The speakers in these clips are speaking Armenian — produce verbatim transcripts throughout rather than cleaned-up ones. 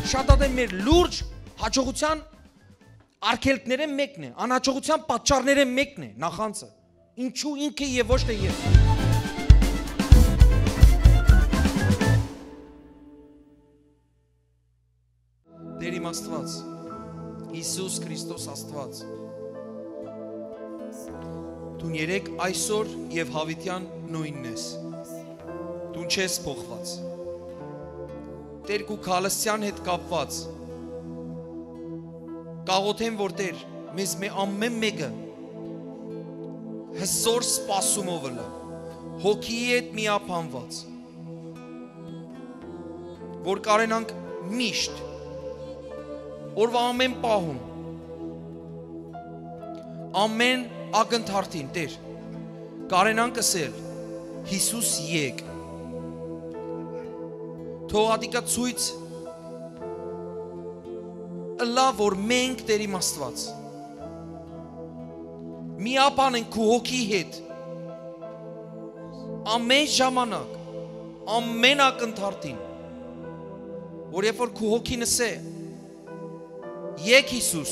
շատ ադեմ մեր լուրջ հաջողության արգելքները մեկն է, անհաջողության պատճառները մեկն է, նախանձը։ Ինչու ինքը եւ ոչ թե ես։ Տեր իմ Աստված, Հիսուս Քրիստոս Աստված, դու երեք այսօր եւ հավիտյան նույնն ես։ Դու չես փոխված։ Տեր քու քալստյան հետ կապված կաղոթեմ, որ Տեր մեզ մե ամեն մեկը հզոր սպասումով լա, հոգիի հետ միապանված, որ կարենանք միշտ օրվա ամեն պահում ամեն ակնթարթին Տեր կարենանք ասել Հիսուս եկ, թող ադիկա ցույց ըլլա, որ մենք Տեր իմ Աստված միապան ենք քու հոգի հետ ամեն ժամանակ, ամեն ակնթարթին, որ երբ որ քու հոգին ասե եկ Հիսուս,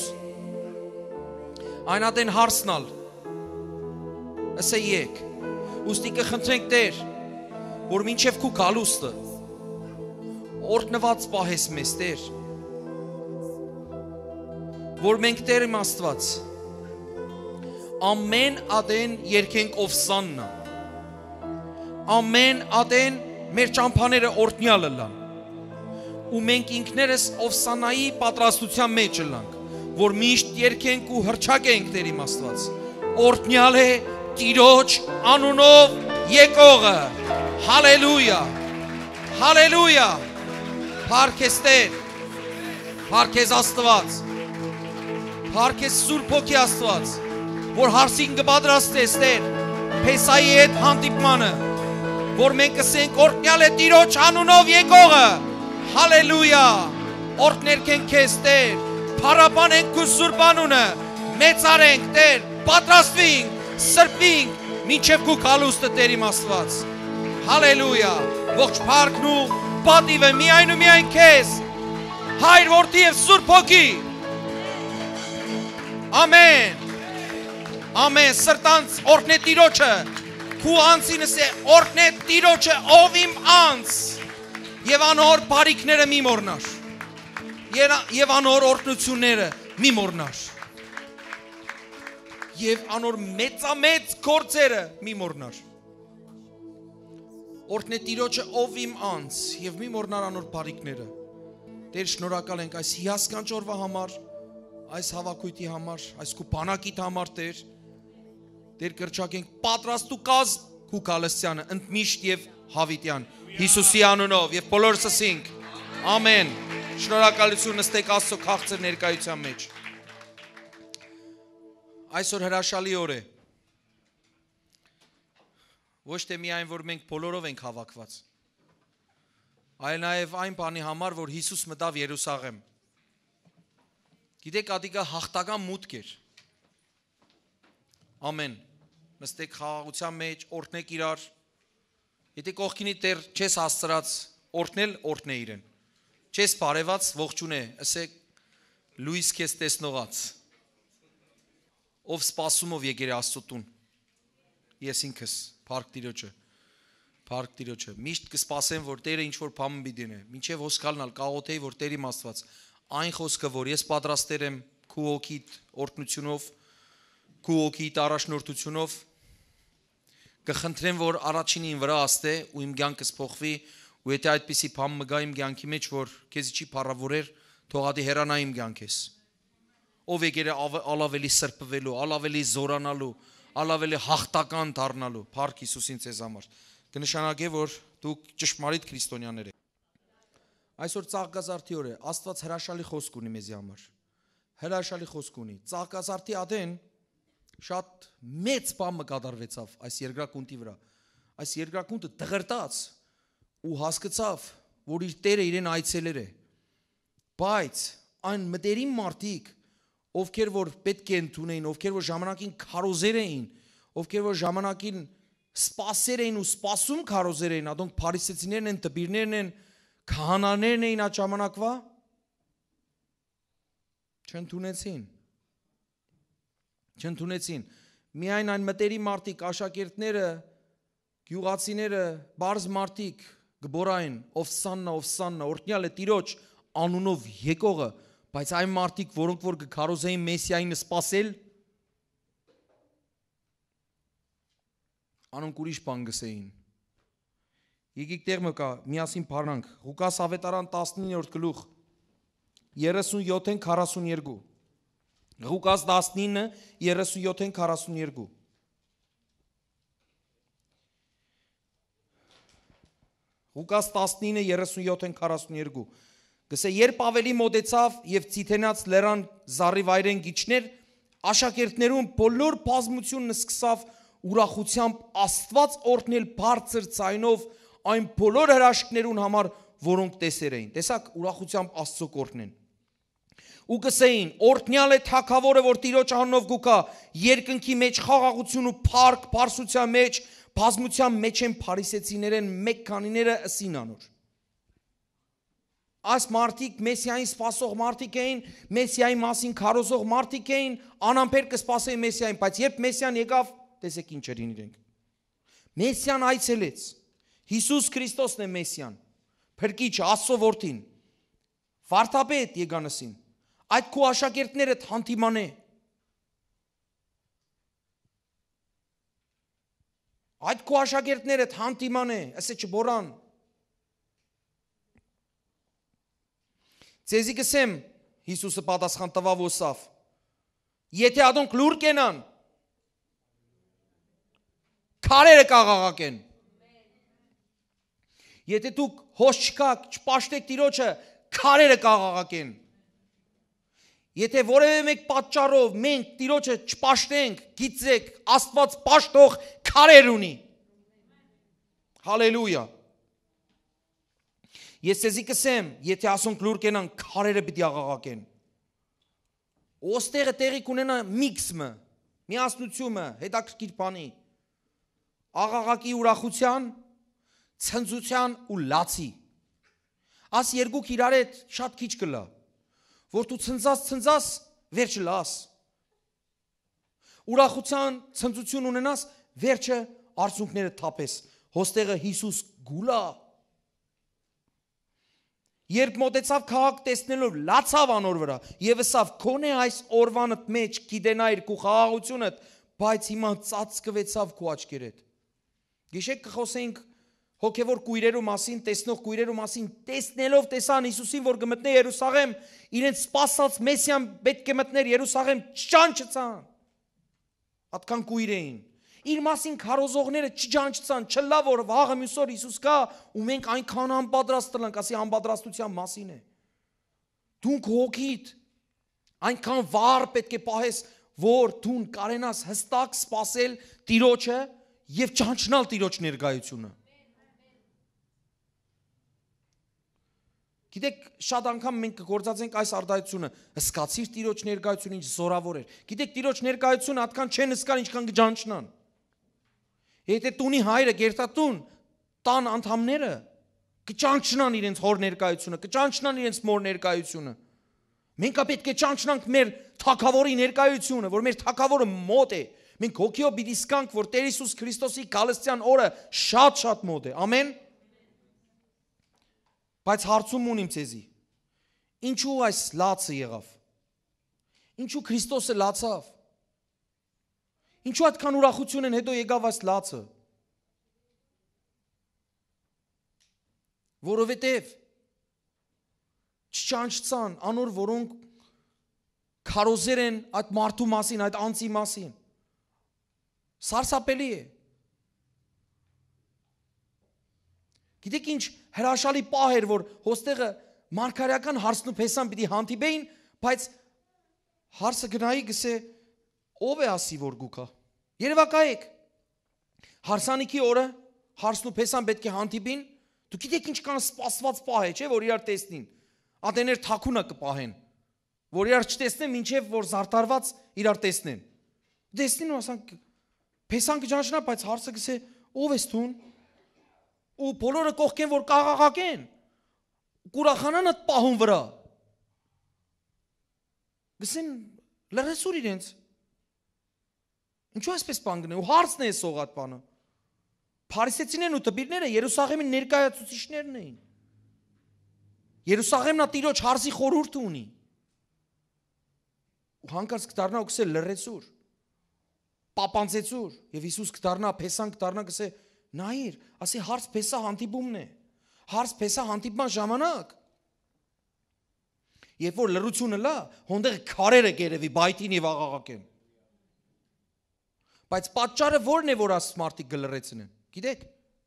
այն ադեն հարցնալ ասե եկ, ուստի կխնդրենք Տեր, որ մինչև քու գալուստը օրհնված պահես մեզ Տեր, որ մենք Տեր իմ Աստված ամեն ադեն երկենք Օվսաննա, ամեն ադեն մեր ճամփաները օրհնյալը լան, ու մենք ինքներս Օվսանայի պատրաստության մեջ լանք, որ միշտ երկենք ու հռչակենք Տեր իմ Աստված, օրհնյալ է Տիրոջ անունով եկողը, հալելույա, հալելույա, փառք ես Տեր, փառք ես Աստված, փառք ես Սուրբ Հոգի Աստված, որ հարսին կպատրաստես Տեր, Փեսայի հետ հանդիպմանը, որ մենք ասենք օրհնյալ է Տիրոջ անունով եկողը, հալելույա, օրհներքենք քեզ Տեր, փառաբանենք քո Սուրբ անունը, մեծարենք Տեր, պատրաստվենք, սրբվենք, մինչև քո գալուստը Տեր իմ Աստված, հալելույա, ողջ փառքն ու պատիվը միայն ու միայն քեզ, Հայր, Որդի եւ Սուրբ Հոգի, ամեն, ամեն, սրտանց օրհնե Տիրոջը, քու անձինս է օրհնե Տիրոջը, ով իմ անձ, եւ անոր բարիքները մի մոռնար, եւ անոր օրհնությունները մի մոռնար, եւ անոր մեծամեծ գործերը մի մոռնար, օրհնե Տիրոջը, ով իմ անձ, եւ մի մոռնար անոր բարիքները, Տեր շնորհակալ ենք այս հիասքանչ օրվա համար, այս հավաքույթի համար, այս քու բանակիդ համար Տեր, Տեր կրճակենք պատրաստ ու կազմ քու քալստյանը, ընդմիշտ եւ հավիտյան, Հիսուսի անունով եւ բոլորս ասենք, ամեն, շնորհակալություն նստեք Աստծո քաղցր ներկայության մեջ, այսօր հրաշալի օր է, ոչ թե միայն, որ մենք բոլորով ենք հավաքված, այլ նաեւ այն բանի համար, որ Հիսուս մտավ Երուսաղեմ, Գիտեք, ադիկա հաղթական մուտք էր, ամեն, նստեք խաղաղության մեջ, օրհնեք իրար, եթե կողքինի Տեր չես հասցրած օրհնել, օրհնե իրեն, չես բարևած, ողջունե, ասեք, լույս քեզ տեսնողած, ով սպասումով եկեր Աստծո տուն, ես ինքս, փառք Տիրոջը, փառք Տիրոջը, միշտ կսպասեմ, որ Տերը ինչ-որ բան պիտի դինե, մինչև հոսքալնալ, կաղոթեի, որ Տեր իմ Աստված, այն խոսքը, որ ես պատրաստել եմ քու հոգիդ օրհնությունով, քու հոգիդ առաջնորդությունով, կխնդրեմ, որ առաջինին վրա աստե ու իմ կյանքս փոխվի, ու եթե այդպիսի բան մգա իմ կյանքի մեջ, որ քեզ չի փառավորեր, թող ադի հեռանա իմ կյանքես։ Ով եկեր ալավելի սրբվելու, ալավելի զորանալու, ալավելի հաղթական դառնալու, փառք Հիսուսին ցեզ համար։ Կնշանակե, որ դուք ճշմարիտ քրիստոնյաներ եք։ Այսօր Ծաղկազարդի օր է, Աստված հրաշալի խոսք ունի մեզի համար, հրաշալի խոսք ունի, Ծաղկազարդի ադեն շատ մեծ բան կատարվեցավ այս երկրակունտի վրա, այս երկրակունտը դղրտաց ու հասկացավ, որ իր Տերը իրեն այցելեր է, բայց այն մտերիմ մարդիկ, ովքեր որ պետք է ընդունեին, ովքեր որ ժամանակին քարոզեր էին, ովքեր որ ժամանակին սպասեր էին ու սպասում քարոզեր էին, ադոնք փարիսեցիներն են, տբիրներն են, քահանաներն էին այդ ժամանակվա, Չընդունեցին։ Չընդունեցին։ Միայն այն մտերի մարդիկ, աշակերտները, գյուղացիները, բարձ մարդիկ գբորային, Օվսաննա, Օվսաննա, օրհնյալ է Տիրոջ անունով եկողը, բայց այն մարդիկ, որոնք որ կքարոզեին Մեսիային սպասել, անոնք ուրիշ բան գսեին։ Եկեք տեղ մկա, միասին փառանք։ Ղուկաս ավետարան տասնիններորդ գլուխ երեսունյոթ քառասունյոթ։ Ղուկաս տասնինը երեսունյոթ քառասունյոթ։ Ղուկաս տասնինը երեսունյոթ քառասունյոթ։ Գսե երբ ավելի մոտեցավ եւ ցիթենաց լեռան զառիվայրեն գիչներ, աշակերտներուն բոլոր բազմությունն սկսավ ուրախությամբ Աստված օրհնել բարձր ցայնով այն բոլոր հրաշքներուն համար, որոնք տեսեր էին։ Տեսակ ուրախությամբ Աստծո կօրհնեն։ Ու գսեին, օրհնյալ է թագավորը, որ Տիրոջ անունով գուկա, երկնքի մեջ խաղաղություն ու փառք, բարձրության մեջ, բազմության մեջ են փարիսեցիներեն մեկ քանիները ըսին անոր։ Այս մարդիկ Մեսիային սպասող մարդիկ էին, Մեսիայի մասին քարոզող մարդիկ էին, անամբեր կսպասեին Մեսիային, բայց երբ Մեսիան եկավ, տեսեք ինչ էր իրենք։ Մեսիան այցելեց։ Հիսուս Քրիստոսն է Մեսիան, Փրկիչը, Աստծո որդին։ Վարդապետ եկանսին։ Այդ քո աշակերտները հանդիմանե։ Այդ քո աշակերտները հանդիմանե, ասե չբորան։ Ձեզի կսեմ, Հիսուսը պատասխան տվավ ոսավ, եթե ադոնք լուր կենան, քարերը կաղաղակեն։ Եթե դուք հոս չկաք, չպաշտեք Տիրոջը, քարերը կաղաղակեն։ Եթե որևէ մեկ պատճառով մենք Տիրոջը չպաշտենք, գիտեք, Աստված պաշտող քարեր ունի։ Հալելույա։ Ես ձեզի կսեմ, եթե ասոնք լուր կենան, քարերը պիտի աղաղակեն։ Ոստեղը տեղի կունենա միքսը, միասնությունը, հետաքրքիր բանի, աղաղակի ուրախության, ցնծության ու լացի։ Աս երկուք իրար հետ շատ քիչ կլա, որ դու ցնծած ցնծած վերջը լաս։ Ուրախության, ցնծություն ունենաս, վերջը արցունքները թափես։ Ոստեղը Հիսուս գուլա։ Երբ մոտեցավ քաղաք տեսնելով լացավ անոր վրա եւ ասավ քոնե այս օրվանդ մեջ գիտենայր քո խաղաղությունդ, բայց հիմա ծածկվեցավ քո աչքերդ։ Գիշեր կխոսենք հոգևոր կույրերու մասին, տեսնող կույրերու մասին, տեսնելով տեսան Հիսուսին, որ կմտնե Երուսաղեմ, իրենց սպասած Մեսիան պետք է մտներ Երուսաղեմ, չճանչցան։ Այդքան կույր էին։ Իր մասին քարոզողները չճանչցան, չլա որ վաղը մյուսօր Հիսուս կա ու մենք այնքան անպատրաստ ենք, ասի անպատրաստության մասին է։ Դուք հոգիդ այնքան վառ պետք է պահես, որ դու կարենաս հստակ սпасել Տիրոջը եւ ճանչնալ Տիրոջ ներկայությունը։ Գիտեք, շատ անգամ մենք կգործածենք այս արտահայտությունը, հսկացիր Տիրոջ ներկայությունը ինչ զորավոր էր։ Գիտեք, Տիրոջ ներկայությունը այդքան չեն հսկան, ինչքան կճանչնան։ Եթե տունի հայրը գերտատուն, տան անդամները կճանչնան իրենց հոր ներկայությունը, կճանչնան իրենց մոր ներկայությունը։ Մենք պետք է ճանչնանք մեր թագավորի ներկայությունը, որ մեր թագավորը մոտ է։ Մենք հոգիով պիտի զգանք, որ Տեր Հիսուս Քրիստոսի գալստյան օրը շատ-շատ մոտ է։ Ամեն։ Բայց հարցում ունիմ ցեզի։ Ինչու այս լացը եղավ։ Ինչու Քրիստոսը լացավ։ Ինչու այդքան ուրախություն են հետո եկավ այս լացը։ Որովհետև չճանչցան անոր, որոնք քարոզեր են այդ մարդու մասին, այդ անձի մասին։ Սարսափելի է։ Գիտեք ինչ հրաշալի պահ էր, որ հոստեղը մարգարեական հարցն ու փեսան պիտի հանդիպեին, բայց հարցը գնայի գսե ով է ասի որ գուկա։ Երևակայեք։ Հարսանիքի օրը հարցն ու փեսան պետք է հանդիպին, դու գիտեք ինչքան սպասված պահ է, չէ, որ իրար տեսնին։ Ատեներ թաքունը կպահեն, որ իրար չտեսնեն, մինչև որ զարտարված իրար տեսնեն։ Տեսնին ու ասան փեսան կճանչնա, բայց հարցը գսե ով ես դու։ Ու բոլորը կողքեն, որ կաղաղակեն, կուրախանան այդ պահուն վրա։ Գսեն լրացուր իրենց։ Ինչու այսպես բան գնե, ու հարցն է սողատ բանը։ Փարիսեցիներն ու տբիրները Երուսաղեմի ներկայացուցիչներն էին։ Երուսաղեմն է Տիրոջ հարցի խորհուրդ ունի։ Ու հանկարծ կդառնա ու գսե լրացուր, պապանձեցուր, եւ Հիսուս կդառնա, փեսան կդառնա, գսե նայիր, ասի հարց փեսա հանդիպումն է։ Հարց փեսա հանդիպման ժամանակ։ Երբ որ լրությունը լա, հոնդեղ քարերը գերեվի բայտին եւ աղաղակեն։ Բայց պատճառը ո՞րն է, որ աս մարդիկ գլրեցնեն։ Գիտեք։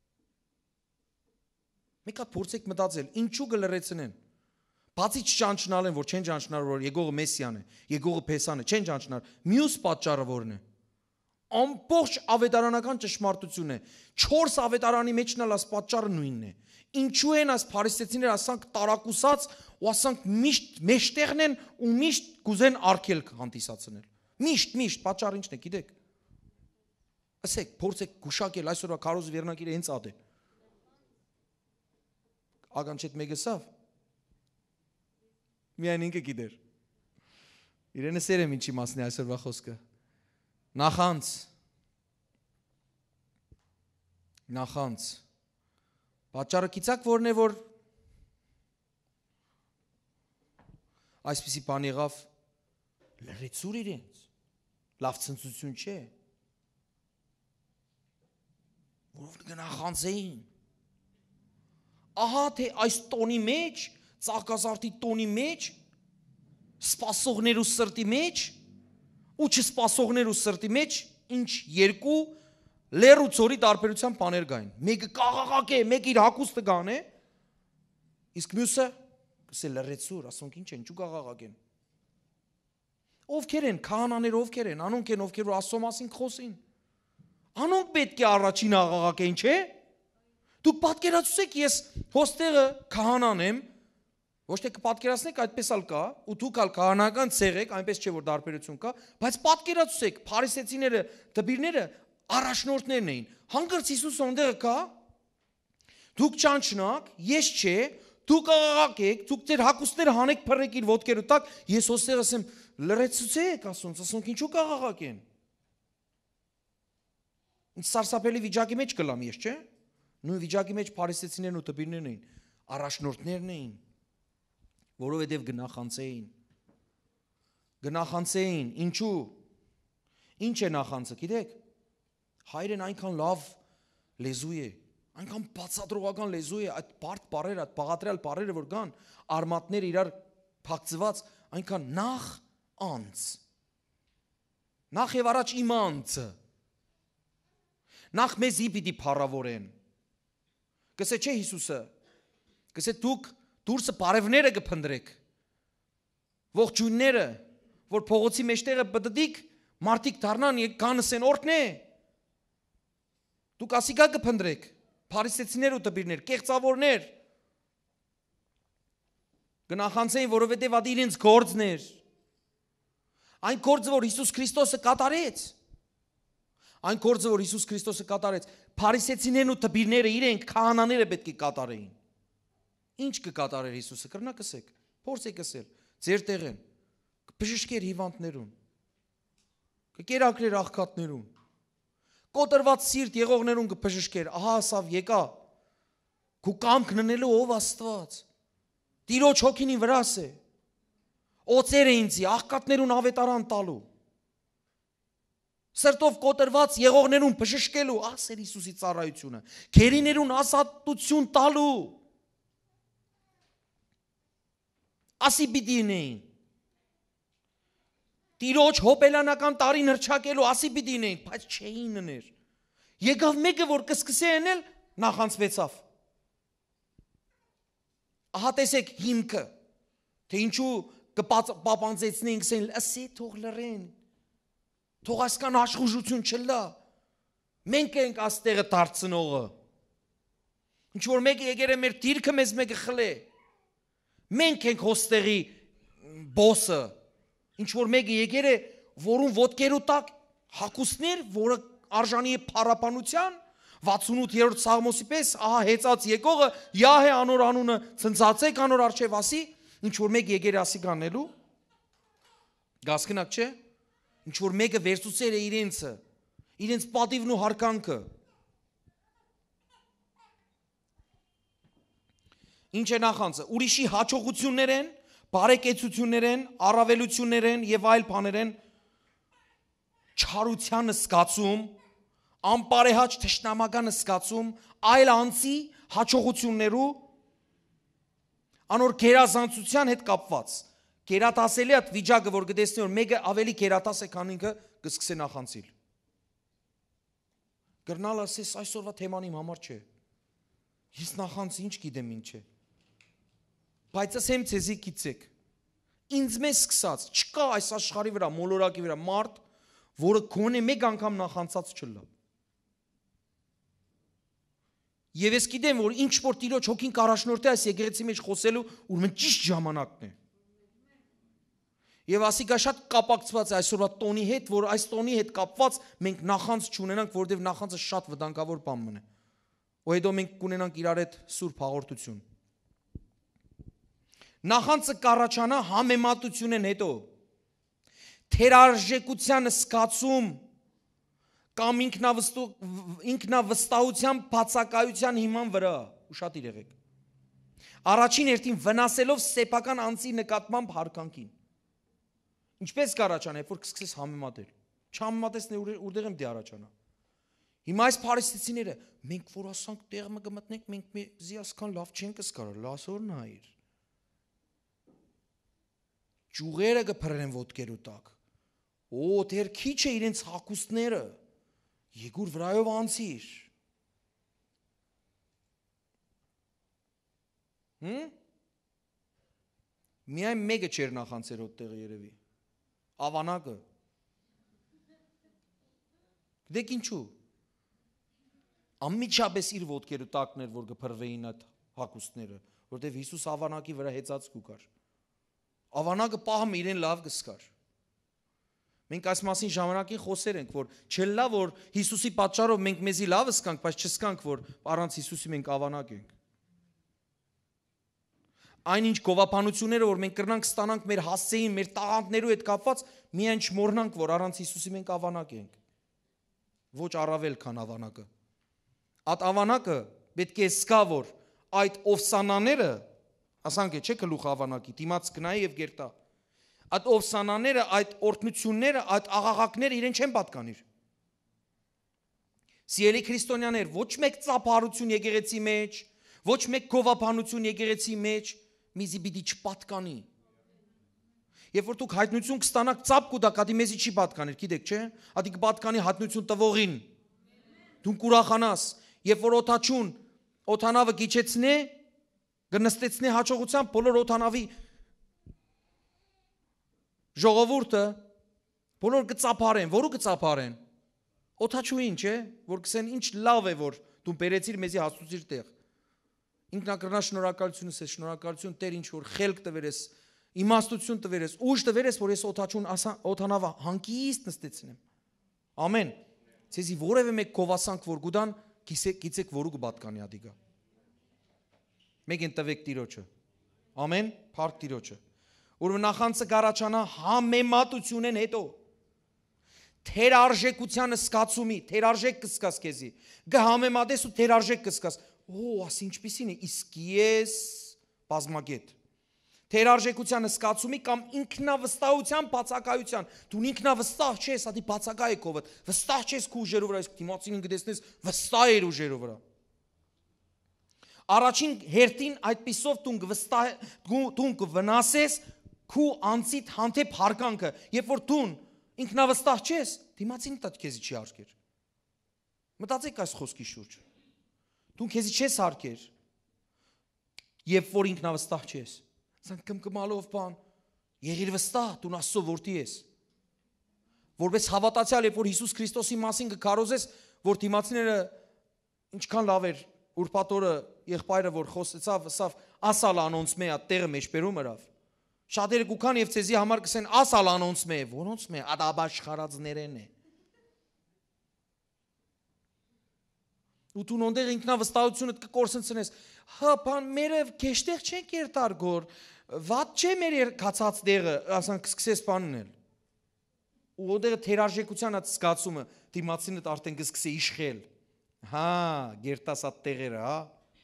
Մեկ հատ փորձեք մտածել, ինչու գլրեցնեն։ Բացի չճանչնալեն, որ չեն ճանչնալ, որ Եգողը Մեսիան է, Եգողը Փեսան է, չեն ճանչնալ։ Մյուս պատճառը ո՞րն է։ Ամբողջ ավետարանական ճշմարտություն է։ Չորս ավետարանի մեջն ալ աս պատճառը նույնն է։ Ինչու են աս փարիսեցիները ասանք տարակուսած ու ասանք միշտ մեջտեղն են ու միշտ կուզեն արգելք հանդիսացնել։ Միշտ, միշտ պատճառը ինչն է, գիտեք։ Ասեք, փորձեք գուշակել այսօրվա քարոզի վերնակիրը հենց ադե։ Ագանչետ մեկը սավ։ Միայն ինքը գիտեր։ Իրենը սերեմ ինչի մասն է այսօրվա խոսքը։ Նախանց Նախանց Պատճառը գիտակ որն է, որ այսպիսի բան եղավ, լրացուր իրենց, լավ ցնծություն չէ, որով գնախանձեին։ Ահա թե այս տոնի մեջ, ծաղկազարդի տոնի մեջ, սպասողներ ու սրտի մեջ, ու չսպասողներ ու սրտի մեջ, ինչ երկու լեր ու ծորի տարբերության բաներ կային։ Մեկը կաղաղակ է, մեկը իր հագուստը գան է, իսկ մյուսը կսե լրացուր, ասոնք ինչ են, ինչու կաղաղակ են։ Ովքեր են, քահանաներ ովքեր են, անոնք են, ովքեր որ Աստծո մասին խոսին։ Անոնք պետք է առաջին աղաղակեն, չէ՞։ Դուք պատկերացրեք, ես հոստեղը քահանան եմ, ոչ թե կպատկերացնեք, այդպես ալ կա, ու դուք ալ քահանական ցեղ եք, այնպես չէ որ դարբերություն կա, բայց պատկերացրեք, փարիսեցիները, տբիրները առաջնորդներն էին։ Հանկարծ Հիսուս ոնդեղը կա, դուք ճանչնաք, ես չէ, դուք աղաղակեք, դուք ձեր հագուստները հանեք փռեք իր ոտքերու տակ, ես հոստեղ ասեմ, լրացուցեք, ասում, ասոնք ինչու կաղաղակեն։ Ինչ սարսափելի վիճակի մեջ կլամ ես, չէ։ Նույն վիճակի մեջ փարիսեցիներն ու տբիրներն էին, առաջնորդներն էին, որովհետև գնախանձեին։ Գնախանձեին, ինչու։ Ինչ է նախանձը, գիտեք։ Հայրեն այնքան լավ լեզու է, այնքան բացատրողական լեզու է, այդ բարդ բառերը, այդ բաղատրյալ բառերը, որ կան, արմատները իրար փակցված, այնքան նախ անց։ Նախ եւ առաջ իմ անձը։ Նախ մեզի պիտի փառավորեն։ Կսե չէ Հիսուսը։ Կսե դուք դուրսը բարևները կփնտրեք։ Ողջույնները, որ փողոցի մեջտեղը բդդիկ, մարդիկ դառնան կանսեն օրհնե։ Դուք ասիկա կփնտրեք, փարիսեցիներ ու տբիրներ, կեղծավորներ։ Գնախանձեին, որովհետև ադի իրենց գործն էր։ Այն գործը, որ Հիսուս Քրիստոսը կատարեց։ Այն գործը, որ Հիսուս Քրիստոսը կատարեց, փարիսեցիներն ու տբիրները իրենք քահանաները պետք է կատարեին։ Ինչ կկատարեր Հիսուսը, կրնա կսեք, փորձեք ասել, ձեր տեղեն, կբժշկեր հիվանդներուն, կկերակրեր աղքատներուն, կոտրված սիրտ եղողներուն կբժշկեր, ահա ասավ եկա, քու կամքն ընելու ով Աստված, Տիրոջ հոգին իմ վրաս է, օծեր է ինձի, աղքատներուն ավետարան տալու, սրտով կոտրված եղողներուն բժշկելու, ասեր Հիսուսի ծառայությունը, քերիներուն ազատություն տալու, ասի պիտի ինեին, Տիրոջ հոպելանական տարին հրճակելու, ասի պիտի ինեին, բայց չէին ըներ, եկավ մեկը, որ կսկսե ենել, նախանցվեցավ, ահա տեսեք հիմքը, թե ինչու կպապանձեցնեին, կսեն, ասե թող լրեն, թող ասկան աշխուժություն չլա, մենք ենք աստեղը դարձնողը, ինչ որ մեկը եկեր է մեր դիրքը մեզ մեկը խլե, մենք ենք հոստեղի բոսը, ինչ որ մեկը եկեր է, որուն ոտքերու տակ հակուսներ, որը արժանի է փառապանության, վաթսունութերորդ Սաղմոսի պես, ահա հեծած եկողը, Յահե անոր անունը ցնցացեք անոր արչև ասի, ինչ որ մեկ եկեր ասի կանելու, Գասկնակ չէ։ Ինչ որ մեկը վերցուցեր է իրենցը, իրենց պատիվն ու հարկանքը։ Ինչ է նախանձը, ուրիշի հաջողություններ են, բարեկեցություններ են, առավելություններ են եւ այլ բաներ են, չարությանը սկացում, անպարեհաճ թշնամականը սկացում, այլ անձի հաջողություններու անոր գերազանցության հետ կապված։ Գերատասելի այդ վիճակը, որ գտեսնի որ մեկը ավելի գերատաս է, քան ինքը, կսկսի նախանցիլ։ Գրնալ ասես այսօրվա թեման իմ համար չէ։ Ես նախանցի ինչ գիտեմ ինչ է։ Բայց ասեմ ցեզի գիցեք։ Ինձ մեզ սկսած չկա այս աշխարհի վրա, մոլորակի վրա մարդ, որը գոնե մեկ անգամ նախանցած չլա։ Եվ ես գիտեմ, որ ինչ որ Տիրոջ հոգին կարաշնորհ է այս եկեղեցի մեջ խոսելու, ուրեմն ճիշտ ժամանակն է։ Եվ ասիկա շատ կապակցված է այսօրվա տոնի հետ, որ այս տոնի հետ կապված մենք նախանց չունենանք, որովհետև նախանցը շատ վտանգավոր բան մնա։ Ու հետո մենք կունենանք իրար հետ սուրբ հաղորդություն։ Նախանցը կառաջանա համեմատությունեն հետո։ Թերարժեքության սկացում կամ ինքնավստահության բացակայության հիման վրա, ուշադիր եղեք։ Առաջին հերթին վնասելով սեփական անձի նկատմամբ հարկանքին։ Ինչպես կառաջանա, երբ որ կսկսես համեմատել։ Չհամեմատես որտեղ եմ դե առաջանա։ Հիմա այս փարիսեցիները, մենք որ ասանք տեղը կմտնենք, մենք մեզի ասքան լավ չենք սկարել, լասոր նայր։ Ճուղերը կփռեն ոտքերու տակ։ Օ, դեր քիչ է իրենց հակուստները։ Եկուր վրայով անցիր։ Հմ? Միայն մեկը չեր նախանցեր այդտեղ երևի։ Ավանակը։ Գիտեք ինչու։ Անմիջապես իր ոտքերը տակներ, որ կփռվեին այդ հակուստները, որտեղ Հիսուս ավանակի վրա հեծած կուկար։ Ավանակը պահում իրեն լավ կսկար։ Մենք այս մասին ժամանակին խոսեր ենք, որ չելա, որ Հիսուսի պատճառով մենք մեզի լավը սկանք, բայց չսկանք, որ առանց Հիսուսի մենք ավանակ ենք։ Այնինչ գովաբանությունները, որ մենք կրնանք ստանանք մեր հասցեին, մեր տաղանդներու հետ կապված, միայն չմոռնանք, որ առանց Հիսուսի մենք ավանակ ենք։ Ոչ առավել, քան ավանակը։ Այդ ավանակը պետք է զգա, որ այդ օվսանաները, ասանք է, չէ՞ գլուխ ավանակի, դիմաց գնայի եւ գերտա։ Այդ օվսանաները, այդ օրհնությունները, այդ աղաղակները իրեն չեն պատկանիր։ Սիրելի քրիստոնյաներ, ոչ մեկ ծափարություն եկեղեցի մեջ, ոչ մեկ գովաբանություն եկեղեցի մեջ միզի պիտի չպատկանի։ Երբ որ դուք հայտնություն կստանաք ծափ կուտակ, ադի մեզի չի պատկանիր, գիտեք, չէ՞։ Ադի կպատկանի հայտնություն տվողին։ Դու կուրախանաս, երբ որ օթաչուն օթանավը գիչեցնե, կնստեցնե հաջողությամբ բոլոր օթանավի ժողովուրդը, բոլոր կծափարեն, որու կծափարեն։ Օթաչուին, չէ՞, որ կսեն ինչ լավ է, որ դու բերեցիր մեզի հասցուցիր տեղ։ Ինքնակրնա շնորհակալություն ես, շնորհակալություն Տեր, ինչ որ խելք տվեր ես, իմաստություն տվեր ես, ուժ տվեր ես, որ ես օթաչուն օթանավը հանգիստ նստեցնեմ։ Ամեն։ Ցեզի որևէ մեկ գովասանք, որ գուտան, գիցեք որու կպատկանի ադիգա։ Մեկ են տվեք Տիրոջը։ Ամեն, փառք Տիրոջը։ Ուրեմն նախանցը կառաջանա համեմատությունեն հետո։ Թերարժեքության սկացումի, թերարժեք կսկաս քեզի։ Կհամեմատես ու թերարժեք կսկաս։ Օ, աս ինչպիսին է, իսկ ես բազմագետ։ Թերարժեքության սկացումի կամ ինքնավստահության բացակայության։ Դու ինքնավստահ չես, ադի բացակայ է քովդ։ Վստահ չես քու ուժերով վրա, իսկ դիմացին գտեսնես վստահ էր ուժերով վրա։ Առաջին հերթին այդպիսով դու վստահ դու կվնասես քու անցիդ հանդեպ հարկանքը, երբ որ դու ինքնավստահ չես, դիմացին դա քեզի չի հարկեր։ Մտածեք այս խոսքի շուրջ։ Դու քեզի չես հարկեր, երբ որ ինքնավստահ չես։ Ասենք կմկմալով բան, եղիր վստահ, դու Աստծո որդի ես։ Որպես հավատացյալ, երբ որ Հիսուս Քրիստոսի մասին կքարոզես, որ դիմացիները ինչքան լավ էր, ուրբաթ օրը եղբայրը որ խոսեցավ, ասավ, ասալ անոնց մե այդ տեղը մեջ բերում հրավ։ Շատերը կուքան եւ ցեզի համար կսեն ասալ անոնց մե, որոնց մե, ադաբաշխարածներեն է։ Ու դու նոնդեղ ինքնավստահությունը կկորսնցնես, հա, բան մերը քեշտեղ չենք երթար գոր, վատ չէ մեր կացած դեղը, ասանք սկսես բաննել։ ու ոտերը թերարժեքության այդ զգացումը դիմացինդ արդեն կսկսի իշխել։ Հա, գերտաս այդ տեղերը, հա։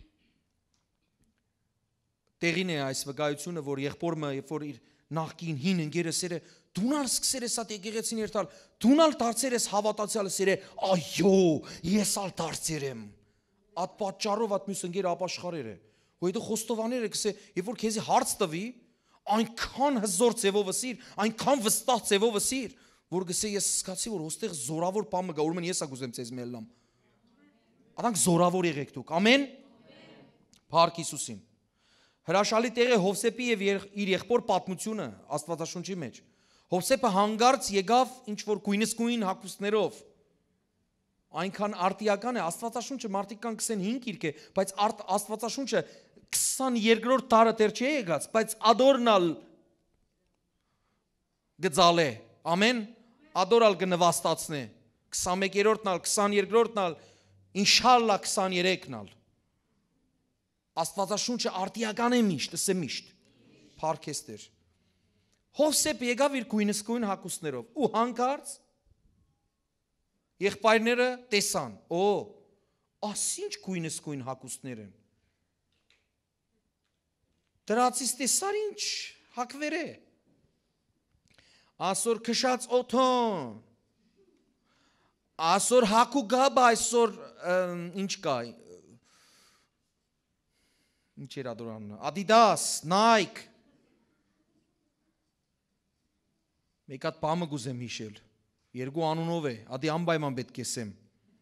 Տեղին է այս վկայությունը, որ եղբորը, երբ որ իր նախկին հին ընկերը սերը, դունալ սկսեր ես այդ եկեղեցին երթալ, դունալ դարձեր ես հավատացյալը սերը, այո, ես ալ դարձեր եմ։ Այդ պատճառով այդ մյուս ընկերը ապաշխարեր է։ Ու հետո խոստովաներ է կսե, երբ որ քեզի հարց տվի, այնքան հզոր ձևով ասիր, այնքան վստահ ձևով ասիր, որ գսե ես սկացի, որ ոստեղ զորավոր բան մգա, ուրեմն ես ա գուզեմ ձեզ մելլամ։ Արանք զորավոր եղեք դուք, ամեն։ Փառք Հիսուսին։ Հրաշալի տեղ է Հովսեփի եւ իր եղբոր պատմությունը Աստվածաշունչի մեջ։ Հովսեփը հանգարց եկավ ինչ որ գույնսգույն հագուստներով։ Այնքան արտիական է, Աստվածաշունչը մարդիկ կան քսանհինգ գիրք է, բայց Աստվածաշունչը քսաներկրորդ դարը դեռ չի եկած, բայց ադորնալ գծալե, ամեն, ադորալ կնվաստացնե, քսանմեկերորդն ալ, քսաներկրորդն ալ, ինշալլա քսաներեքն ալ։ Աստվածաշունչը արտիական է միշտ, ըսե միշտ, փառքեստեր։ Հովսեփը եկավ իր գույնսգույն հագուստներով ու հանկարծ եղբայրները տեսան, օ, ասինչ գույնսգույն հագուստներ են։ Դրացից տեսար ինչ հագվեր է։ Ասոր քշած օթոն, ասոր հագու գաբ, այսօր ինչ կա, ինչ էր ադորանունը, Adidas, Nike, մեկ հատ բամը գուզեմ հիշել, երկու անունով է, ադի անպայման պետք է ասեմ,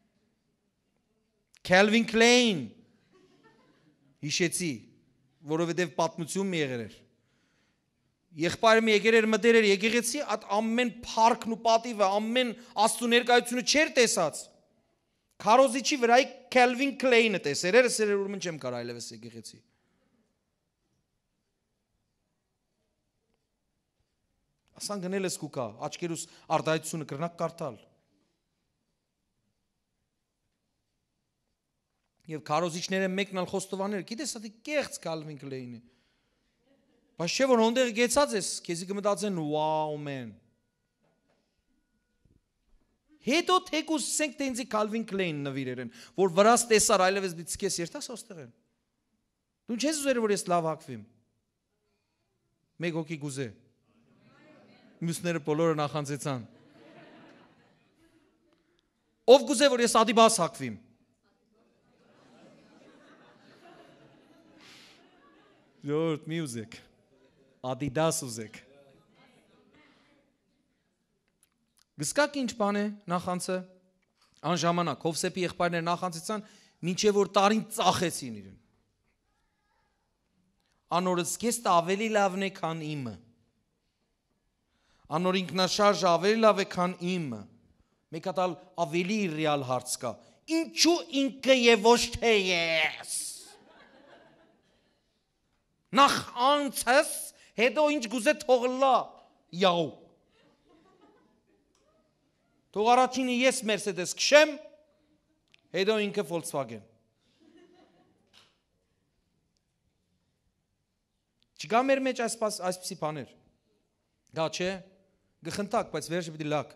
Calvin Klein, հիշեցի, որովհետև պատմություն մի եղեր էր, եղբայրը մի եկեր էր մտեր էր եկեղեցի, այդ ամեն փառքն ու պատիվը, ամեն Աստծո ներկայությունը չէր տեսած, քարոզիչի վրայի Calvin Klein-ը տեսեր էր, սերեր ուրմն չեմ կար այլևս եկեղեցի։ Ասան գնել ես կուկա, աչկերուս արդայությունը կրնակ կարդալ։ Եվ քարոզիչները մեկն ալ խոստովաներ, գիտես ատի կեղծ Calvin Klein-ը։ Բայց չէ որ հոնդեղ գեցած ես, քեզի կմտածեն, wow man։ Հետո թեկուս սենք տենզի Calvin Klein նվիրեր են, որ վրաս տեսար այլևս բիցկես երթաս ոստեղ են։ Դու չես ուզեր, որ ես լավ հակվիմ։ Մեկ հոգի գուզե։ Մյուսները բոլորը նախանձեցան։ Ով գուզե, որ ես Adidas հակվիմ։ Ժորդ մի ուզեք, Adidas ուզեք։ Գսկակ ինչ բան է նախանցը, ան ժամանակ, Հովսեփի եղբայրները նախանցեցան, մինչև որ տարին ծախեցին իրեն։ Անորս կեստը ավելի լավն է, քան իմը։ Անոր ինքնաշարժը ավելի լավ է, քան իմը։ Մեկ հատ ավելի ռեալ հարց կա։ Ինչու ինքը եւ ոչ թե ես։ Նախ անցս, հետո ինչ գուզե թողլա, яу։ Թող առաջինը ես Mercedes քշեմ, հետո ինքը Volkswagen։ Չկա մեր մեջ այսպիսի բաներ։ Գա չէ, գխնդակ, բայց վերջը պիտի լակ։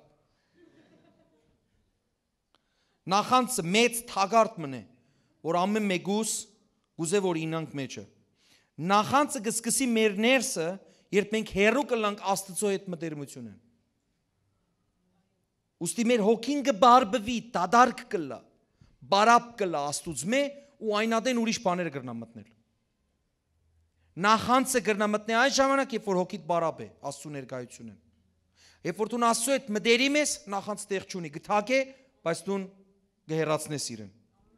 Նախանցը մեծ թագարտ մնե, որ ամեն մեկուս գուզե որ ինանք մեջը։ Նախանցը կսկսի մեր ներսը, երբ մենք հերու կլանք Աստծո հետ մտերմություն են։ Ուստի մեր հոգին կբարբվի, դադարք կլա, բարապ կլա Աստուծմե ու այնադեն ուրիշ բաները կրնա մտնել։ Նախանցը կրնա մտնի այն ժամանակ, երբ որ հոգիդ բարապ է, Աստծո ներկայություն են։ Երբ որ դու Աստծո հետ մտերիմ ես, նախանց տեղ չունի, գթակ է, բայց դու կհեռացնես իրեն։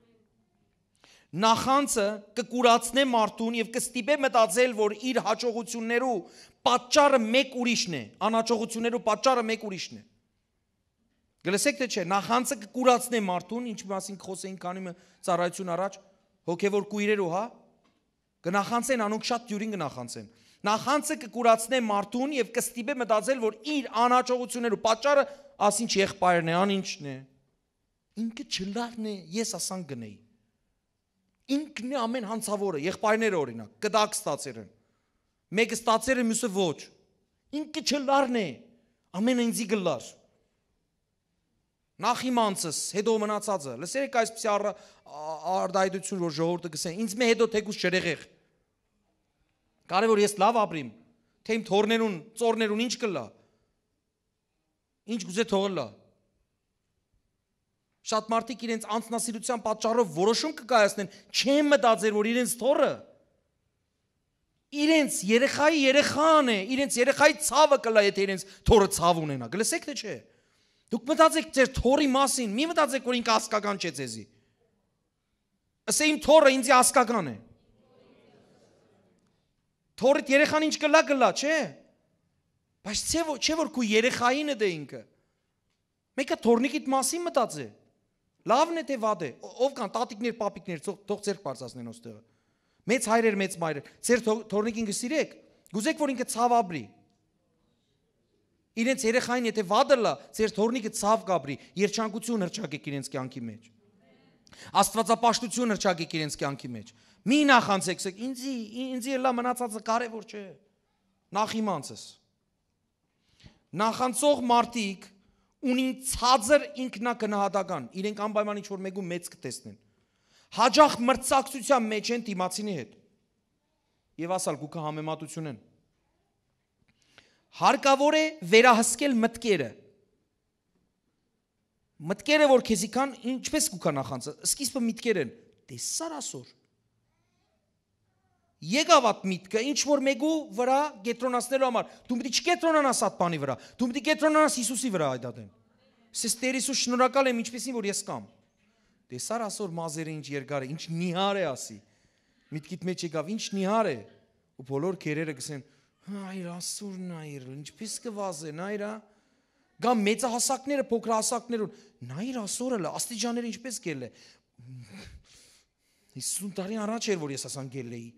Նախանցը կկուրացնե մարդուն եւ կստիպե մտածել, որ իր հաջողություններու պատճառը մեկ ուրիշն է, անհաջողություններու պատճառը մեկ ուրիշն է։ Գլսեք թե չէ, նախանցը կկուրացնե մարդուն, ինչ մասին խոսեին քանի ծառայություն առաջ, հոգեվոր կույրերու, հա, կնախանցեն անոնք շատ դյուրին կնախանցեն։ Նախանցը կկուրացնե մարդուն եւ կստիպե մտածել, որ իր անհաջողություններու պատճառը ասինչ եղբայրն է, անինչն է։ Ինքը չլարն է, ես ասան գնեի։ Ինքն է ամեն հանցավորը, եղբայրները օրինակ, կդակ ստացեր են։ Մեկը ստացեր է, մյուսը ոչ։ Ինքը չլարն է, ամենը ինձի գլար։ Նախ իմ անձս, հետո մնացածը։ Լսեք այսպեսի արդայդություն, որ ժողովուրդը գսեն, ինձ մե հետո թեկուս ջրեղեղ։ Կարևոր ես լավ ապրիմ, թե իմ թորներուն, ծորներուն ինչ կլա։ Ինչ գուզե թողլա։ Շատ մարդիկ իրենց անձնասիրության պատճառով որոշում կկայացնեն, չեն մտածել, որ իրենց թորը իրենց երեխայի երեխան է, իրենց երեխայի ցավը կլա, եթե իրենց թորը ցավ ունենա։ Գլսեք թե չէ։ Դուք մտածեք ձեր թորի մասին, մի մտածեք, որ ինքը հասկական չէ ձեզի։ Ասե իմ թորը ինձ հասկական է։ Թորիդ երեխան ինչ կլա կլա, չէ։ Բայց չէ որ քու երեխային է դե ինքը։ Մեկը թորնիկիդ մասին մտածե։ Լավն է թե վատ է։ Ով կան տատիկներ, պապիկներ, թող ձեր բարձրացնեն ոստեղը։ Մեծ հայրեր, մեծ մայրեր, ձեր թորնիկին գսիրեք, գուզեք, որ ինքը ցավ ապրի։ Իրենց երեխային եթե վատը լա, ձեր թորնիկը ցավ կապրի, երջանկություն հրճակեք իրենց կյանքի մեջ։ Աստվածապաշտություն հրճակեք իրենց կյանքի մեջ։ Մի նախանցեք, ինձի, ինձի լա մնացածը կարևոր չէ։ Նախ իմ անձս։ Նախանցող մարդիկ ունին ցածր ինքնակնահատական, իրենք անպայման ինչ-որ մեկում մեծ կտեսնեն։ Հաջող մրցակցության մեջ են դիմացինի հետ։ Եվ ասալ գուքա համեմատություն են։ Հարկավոր է վերահսկել մտքերը։ Մտքերը, որ քեզի կան, ինչպես գուքա նախանցը, սկիզբը միտքեր են, տեսար ասոր։ Եկավ այդ միտքը, ինչ որ մեկու վրա կետրոնացնելու համար, դու պետք է չկետրոնանաս այդ բանի վրա, դու պետք է կետրոնանաս Հիսուսի վրա այդ ադեն։ Սես Տեր Հիսուս շնորհակալ եմ, ինչպեսին որ ես կամ։ Տեսար ասոր մազերը ինչ երկար է, ինչ նիհար է ասի։ Միտքիդ մեջ եկավ, ինչ նիհար է։ Ու բոլոր քերերը գսեն, այր ասուրն այր, ինչպես կվազե, նայրա։ Գամ մեծահասակները, փոքրահասակներուն, նայր ասորը լա, աստիճաները ինչպես գել է։ հիսուն տարի առաջ էր, որ ես ասան գել էի։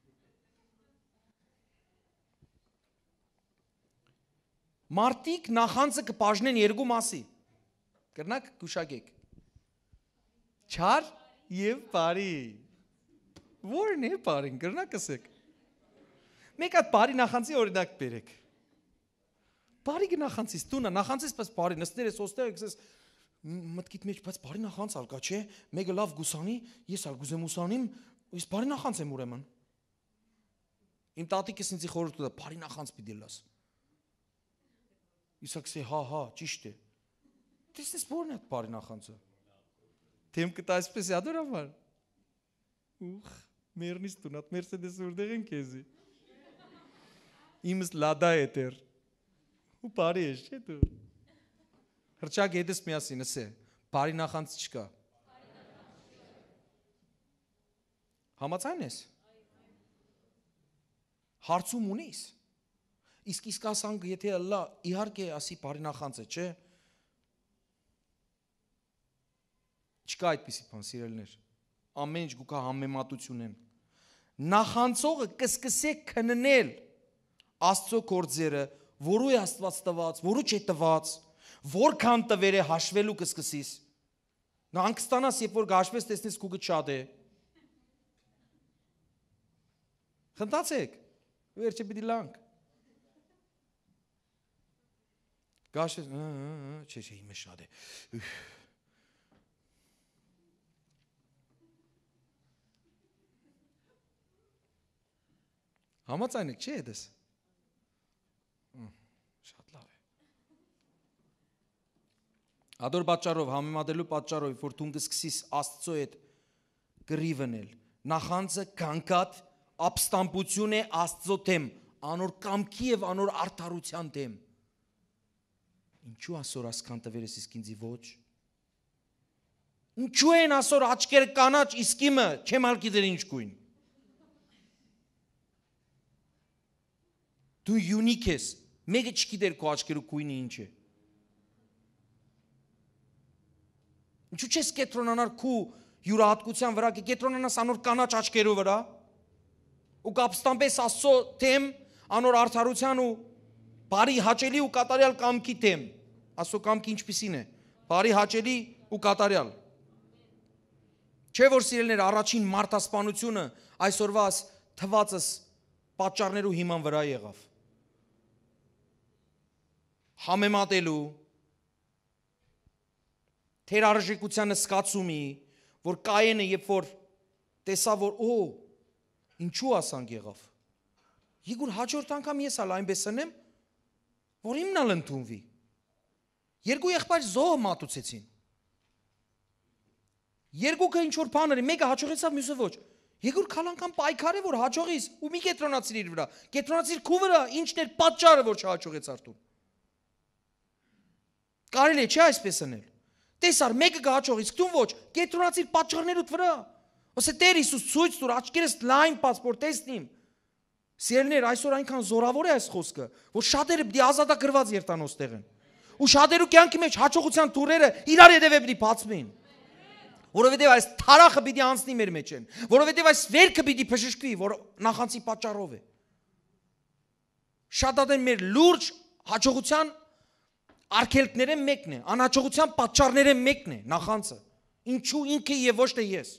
Մարդիկ նախանձը կպաժնեն երկու մասի։ Կրնակ գուշակեք։ Չար եւ բարի։ Որն է բարին, կրնակ ասեք։ Մեկ հատ բարի նախանձի օրինակ բերեք։ Բարի նախանձից տունը, նախանձից պես բարի, նստեր ես ոստեղ ես մտքիդ մեջ, բայց բարի նախանձ ալկա չէ, մեկը լավ գուսանի, ես ալ գուզեմ ուսանիմ, ես բարի նախանձ եմ ուրեմն։ Իմ տատիկս ինձ խորհուրդ տա, բարի նախանձ պիտի լաս։ Իսկ ասի, հա, հա, ճիշտ է։ Տեսնես որն է այդ բարի նախանձը։ Թեմ կտա այսպես ադոր համար։ Ուխ, մերնից տունատ Մերսեդես որտեղ են քեզի։ Իմս լադա է դեր։ Ու բարի ես, չէ՞ դու։ Հրճակ հետս միասին ասե, բարի նախանձ չկա։ Համաձայն ես։ Հարցում ունիս։ Իսկ իսկ ասանք, եթե լա, իհարկե ասի բարի նախանձ է, չէ՞։ Չկա այդպիսի բան, սիրելիներ։ Ամեն ինչ գուքա համեմատություն են։ Նախանձողը կսկսե քննել Աստծո գործերը, որու է Աստված տված, որու չէ տված, որքան տվեր է հաշվելու կսկսիս։ Նա անկստանաս, երբ որ գաշվես տեսնես քուգը շատ է։ Խնդացեք, վերջը պիտի լանք։ Գաշվես, չէ, չէ, իմը շատ է։ Համաձայնեք, չէ՞ դες։ Շատ լավ է։ Ադոր պատճառով, համեմատելու պատճառով, որ դու կսկսես Աստծո հետ կռիվնել, նախանձը կանգատ ապստամբություն է Աստծո դեմ, անոր կամքի եւ անոր արդարության դեմ։ Ինչու ասոր ասքան տվեր ես իսկ ինձի ոչ։ Ինչու են ասոր աչքերը կանաչ, իսկ իմը չեմ ալ գիտեր ինչ գույն։ Դու յունիկ ես, մեկը չգիտեր քո աչքերու գույնը ինչ է։ Ինչու չես կետրոնանար քու յուրահատկության վրա, կետրոնանաս անոր կանաչ աչքերու վրա, ու կապստամբես Աստծո դեմ, անոր արդարության ու բարի հաճելի ու կատարյալ կամքի դեմ։ Աստծո կամքի ինչպիսին է։ Բարի հաճելի ու կատարյալ։ Չէ՞ որ սիրելիներ, առաջին մարդասպանությունը այսօրվա թվածս պատճառներու հիման վրա եղավ։ Համեմատելու, թերարժեքության սկացումի, որ Կայենը երբ որ տեսա որ օ ինչու ասանք եղավ։ Եկուր հաջորդ անգամ ես ալ այնպես անեմ, որ իմն ալ ընդունվի։ Երկու եղբայր զոհ մատուցեցին։ Երկուքը ինչ որ բաներ, մեկը հաջողեցավ, մյուսը ոչ։ Եկուր քալանքան պայքարի որ հաջողիս ու մի կետրոնացիր իր վրա։ Կետրոնացիր քու վրա, ինչն էր պատճառը որ չհաջողեց արդյոք։ Կարելի է չէ այսպես անել։ Տեսար մեկը կհաջողի, իսկ դու ոչ, կետրոնացիր պատճառներուդ վրա։ Ոսե Տեր Հիսուս ցույց տուր, աչքերս լայն պասպորտ տեսնիմ։ Սիրելիներ, այսօր այնքան զորավոր է այս խոսքը, որ շատերը պիտի ազատագրված երթանոց տեղեն։ Ու շատերու կյանքի մեջ հաջողության տուրերը իրար հետևե պիտի բացվին։ Որովհետև այս թարախը պիտի անցնի մեր մեջ են, որովհետև այս վերքը պիտի բժշկվի, որ նախանցի պատճառով է։ Շատ ադեն մեր լուրջ հաջողության արգելքները մեկն է, անհաջողության պատճառները մեկն է, նախանցը։ Ինչու ինքը եւ ոչ թե ես։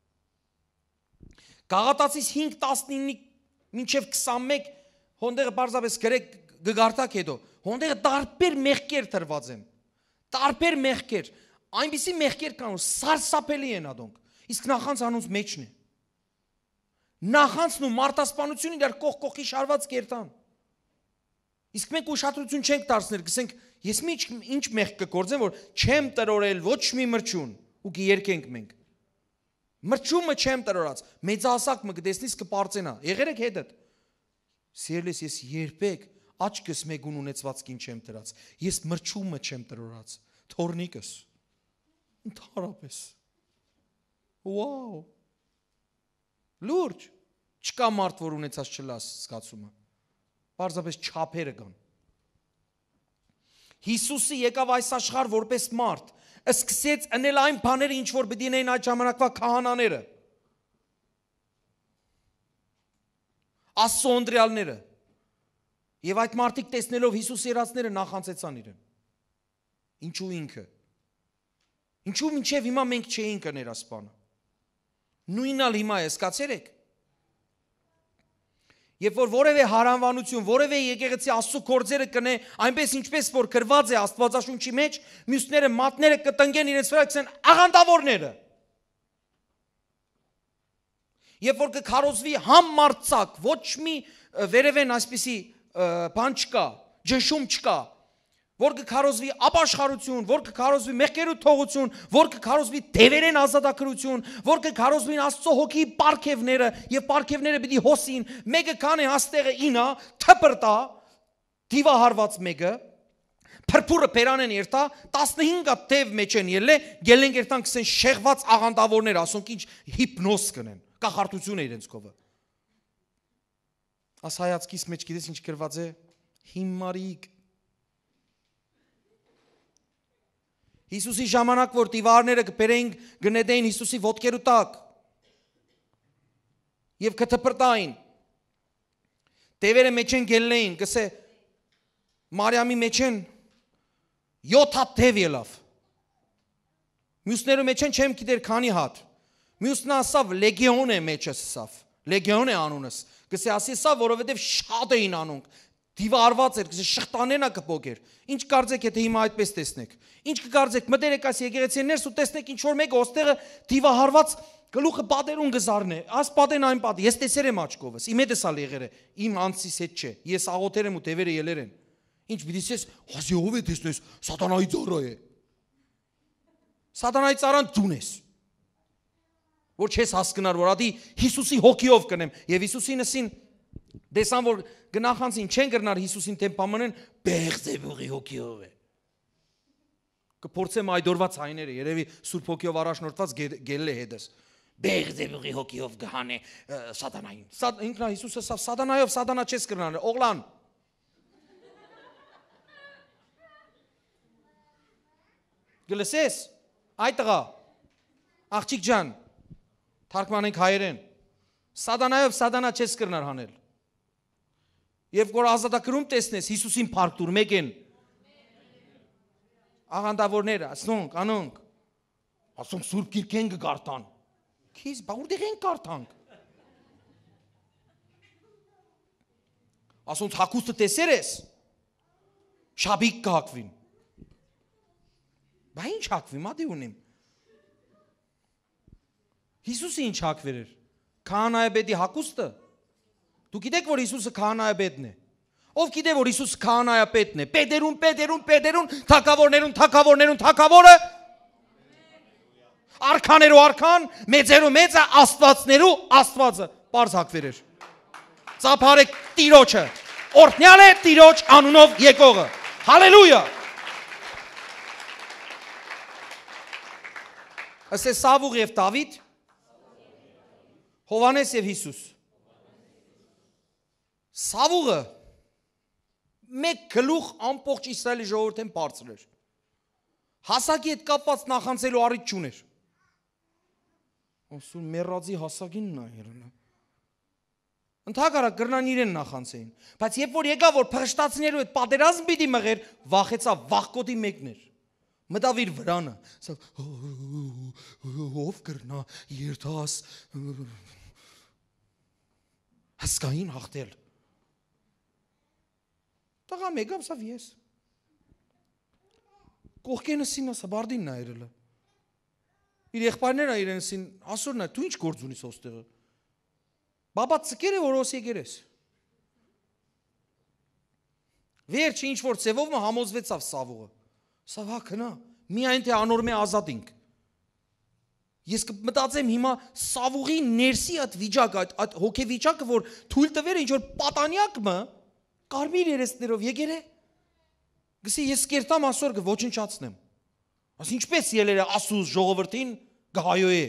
Գաղատացիս հինգ տասնինը մինչև քսանմեկ հոնդեղը բարձրապես գրեք գգարտակ հետո, հոնդեղը տարբեր մեղքեր տրված են, տարբեր մեղքեր, այնպիսի մեղքեր կան, սարսափելի են ադոնք, իսկ նախանց անոնց մեջն է։ Նախանցն ու մարտասպանությունը իրար կողք կողքի շարված կերտան։ Իսկ մենք ուշադրություն չենք դարձնել, գսենք, ես մի ինչ մեղք կգործեմ, որ չեմ տրորել ոչ մի մրջուն, ու կերկենք մենք։ Մրջումը չեմ տրորած, մեծահասակ մը կտեսնիս կպարծենա, եղերեք հետդ։ Սիրելիս, ես երբեք աչքս մեգուն ունեցվածքին չեմ տրած, ես մրջումը չեմ տրորած, թորնիկս, ընդհանրապես, վաու, լուրջ, չկա մարդ, որ ունեցած չլաս զգացումը, պարզապես չափերը կան։ Հիսուսը եկավ այս աշխարհ որպես մարդ, սկսեց անել այն բաները, ինչ որ պիտի ունեին այդ ժամանակվա քահանաները, Աստծո ընտրյալները, եւ այդ մարդիկ տեսնելով Հիսուս երացները նախանցեցան իրեն։ Ինչու ինքը։ Ինչու մինչև հիմա մենք չէինք ներասպանը։ Նույնն ալ հիմա է, սկացեր եք։ Երբ որ որևէ հարանվանություն, որևէ եկեղեցի Աստծո գործերը կնե, այնպես ինչպես որ գրված է Աստվածաշունչի մեջ, մյուսները մատները կտնկեն իրենց վրա, կսեն աղանդավորները։ Երբ որ կքարոզվի համմարցակ, ոչ մի վերևեն այսպիսի բան չկա, ջշում չկա, որ կքարոզվի ապաշխարություն, որ կքարոզվի մեղքերու թողություն, որ կքարոզվի դևերեն ազատագրություն, որ կքարոզվին Աստծո հոգի պարգևները եւ պարգևները պիտի հոսին, մեկը քանի հաստեղը ինա, թփրտա, դիվահարված մեկը, փրփուրը պերանեն երթա, տասնհինգ թև մեջ են ելլե, գելեն երթան կսեն շեղված աղանդավորներ, ասոնք ինչ հիպնոզ կնեն, կախարդություն է իրենց կովը։ Աս հայացքիս մեջ գիտես ինչ գրված է, հիմարիկ։ Հիսուսի ժամանակ, որ տիվարները կբերեին գնեդեին Հիսուսի ոտքերու տակ և կթպրտային, տևերը մեջ են գելնեին, կսե Մարյամի մեջ են յոթ հատ թև ելավ, մյուսներու մեջ են չեմ գիտեր քանի հատ, մյուսն ասավ լեգիոն է մեջս սավ, լեգիոն է անունս, կսե ասի սա, որովհետև շատ էին անունք, դիվարված էր, կսե շղտանենա կպոգեր, ինչ կարծեք եթե հիմա այդպես տեսնեք, ինչ կկարծեք մտերեք այս եկեղեցի ներս ու տեսնեք ինչ որ մեկը ոստեղը դիվահարված գլուխը պատերուն գզարն է, աս պատեն այն պատ, ես տեսեր եմ աչքովս, իմ հետս ալ եղեր է, իմ անցիս հետ չէ, ես աղոթեր եմ ու տևերը ելեր են, ինչ պիտի ես, հազի ով է տեսնես, սատանայի ծառա է, սատանայի ծառան դուն ես, որ չես հասկնար, որ ադի Հիսուսի հոգիով կնեմ, և Հիսուսի նսին դեսան, որ գնախանցին չեն գրնար Հիսուսին տեմպամանեն, բեղձեբուղի հոգիով է, կպորցեմ այդորված հայները, երևի սուրբ հոգիով առաջնորդված գելել է հետս, բեղձեբուղի հոգիով գհան է սատանային, ինքնա Հիսուսը սավ սատանայով սատանա չես գրնար, օղլան, գլսես, այդ տղա, աղջիկ ջան, թարգմանենք հայերեն, սատանայով սատանա չես կրնար հանել, և որ ազատագրում տեսնես, Հիսուսին պարկ դուր, մեկ են, աղանդավորներ, ասնոնք, անոնք, ասոնք սուրբ կիրքեն կգարտան, քիզ, բա ուրդեղ են կարտանք, ասոնք հակուստը տեսեր ես, շաբիկ կհակվին, Բա ինչ հակվի, մատի ունիմ։ Հիսուսը ինչ հակվեր էր։ Քահանայապետի հակուստը։ Դու գիտեք, որ Հիսուսը քահանայապետն է։ Ով գիտե, որ Հիսուսը քահանայապետն է։ Պետերուն, պետերուն, պետերուն, թագավորներուն, թագավորներուն, թագավորը։ Արքաներու արքան, մեծերու մեծը, աստվածներու աստվածը։ Պարզ հակվեր էր։ Ծափարեք Տիրոջը։ Օրհնյալ է Տիրոջ անունով եկողը։ Հալելույա։ Ասե Սավուղ եւ Դավիթ, Հովանես եւ Հիսուս։ Սավուղը մեկ գլուխ ամբողջ Իսրայելի ժողովրդին բարձր էր։ Հասակի հետ կապված նախանցելու առիթ չուներ։ Ասում մեռածի հասակին նա երնա։ Ընդհակառակ գրնան իրեն նախանցեին։ Բայց երբ որ եկա, որ փղշտացիներու հետ պատերազմ պիտի մղեր, վախեցավ, վախկոտի մեկն էր։ Մտավ իր վրանը, ով գրնա երթաս հասկային հաղթել։ Տղա մեկավ սավ ես։ Կողքենսին ասա բարդին նայրելը։ Իր եղբայրները իրենսին ասորն է, դու ինչ գործ ունիս ոստեղը։ Բաբա ծկեր է, որ ոս եկեր ես։ Վերջ ինչ որ ծևով մը համոզվեցավ Սավուղը։ Սավ հակնա, միայն թե անորմե ազատինք։ Ես կմտածեմ հիմա Սավուղի ներսի այդ վիճակը, այդ հոգեվիճակը, որ թույլ տվեր ինչ որ պատանյակ մը, կարմիր երեսներով եկեր է, գսի ես կերտամ ասոր կոչնչացնեմ։ Աս ինչպես ելեր է Աստծո ժողովրդին գահայոյե։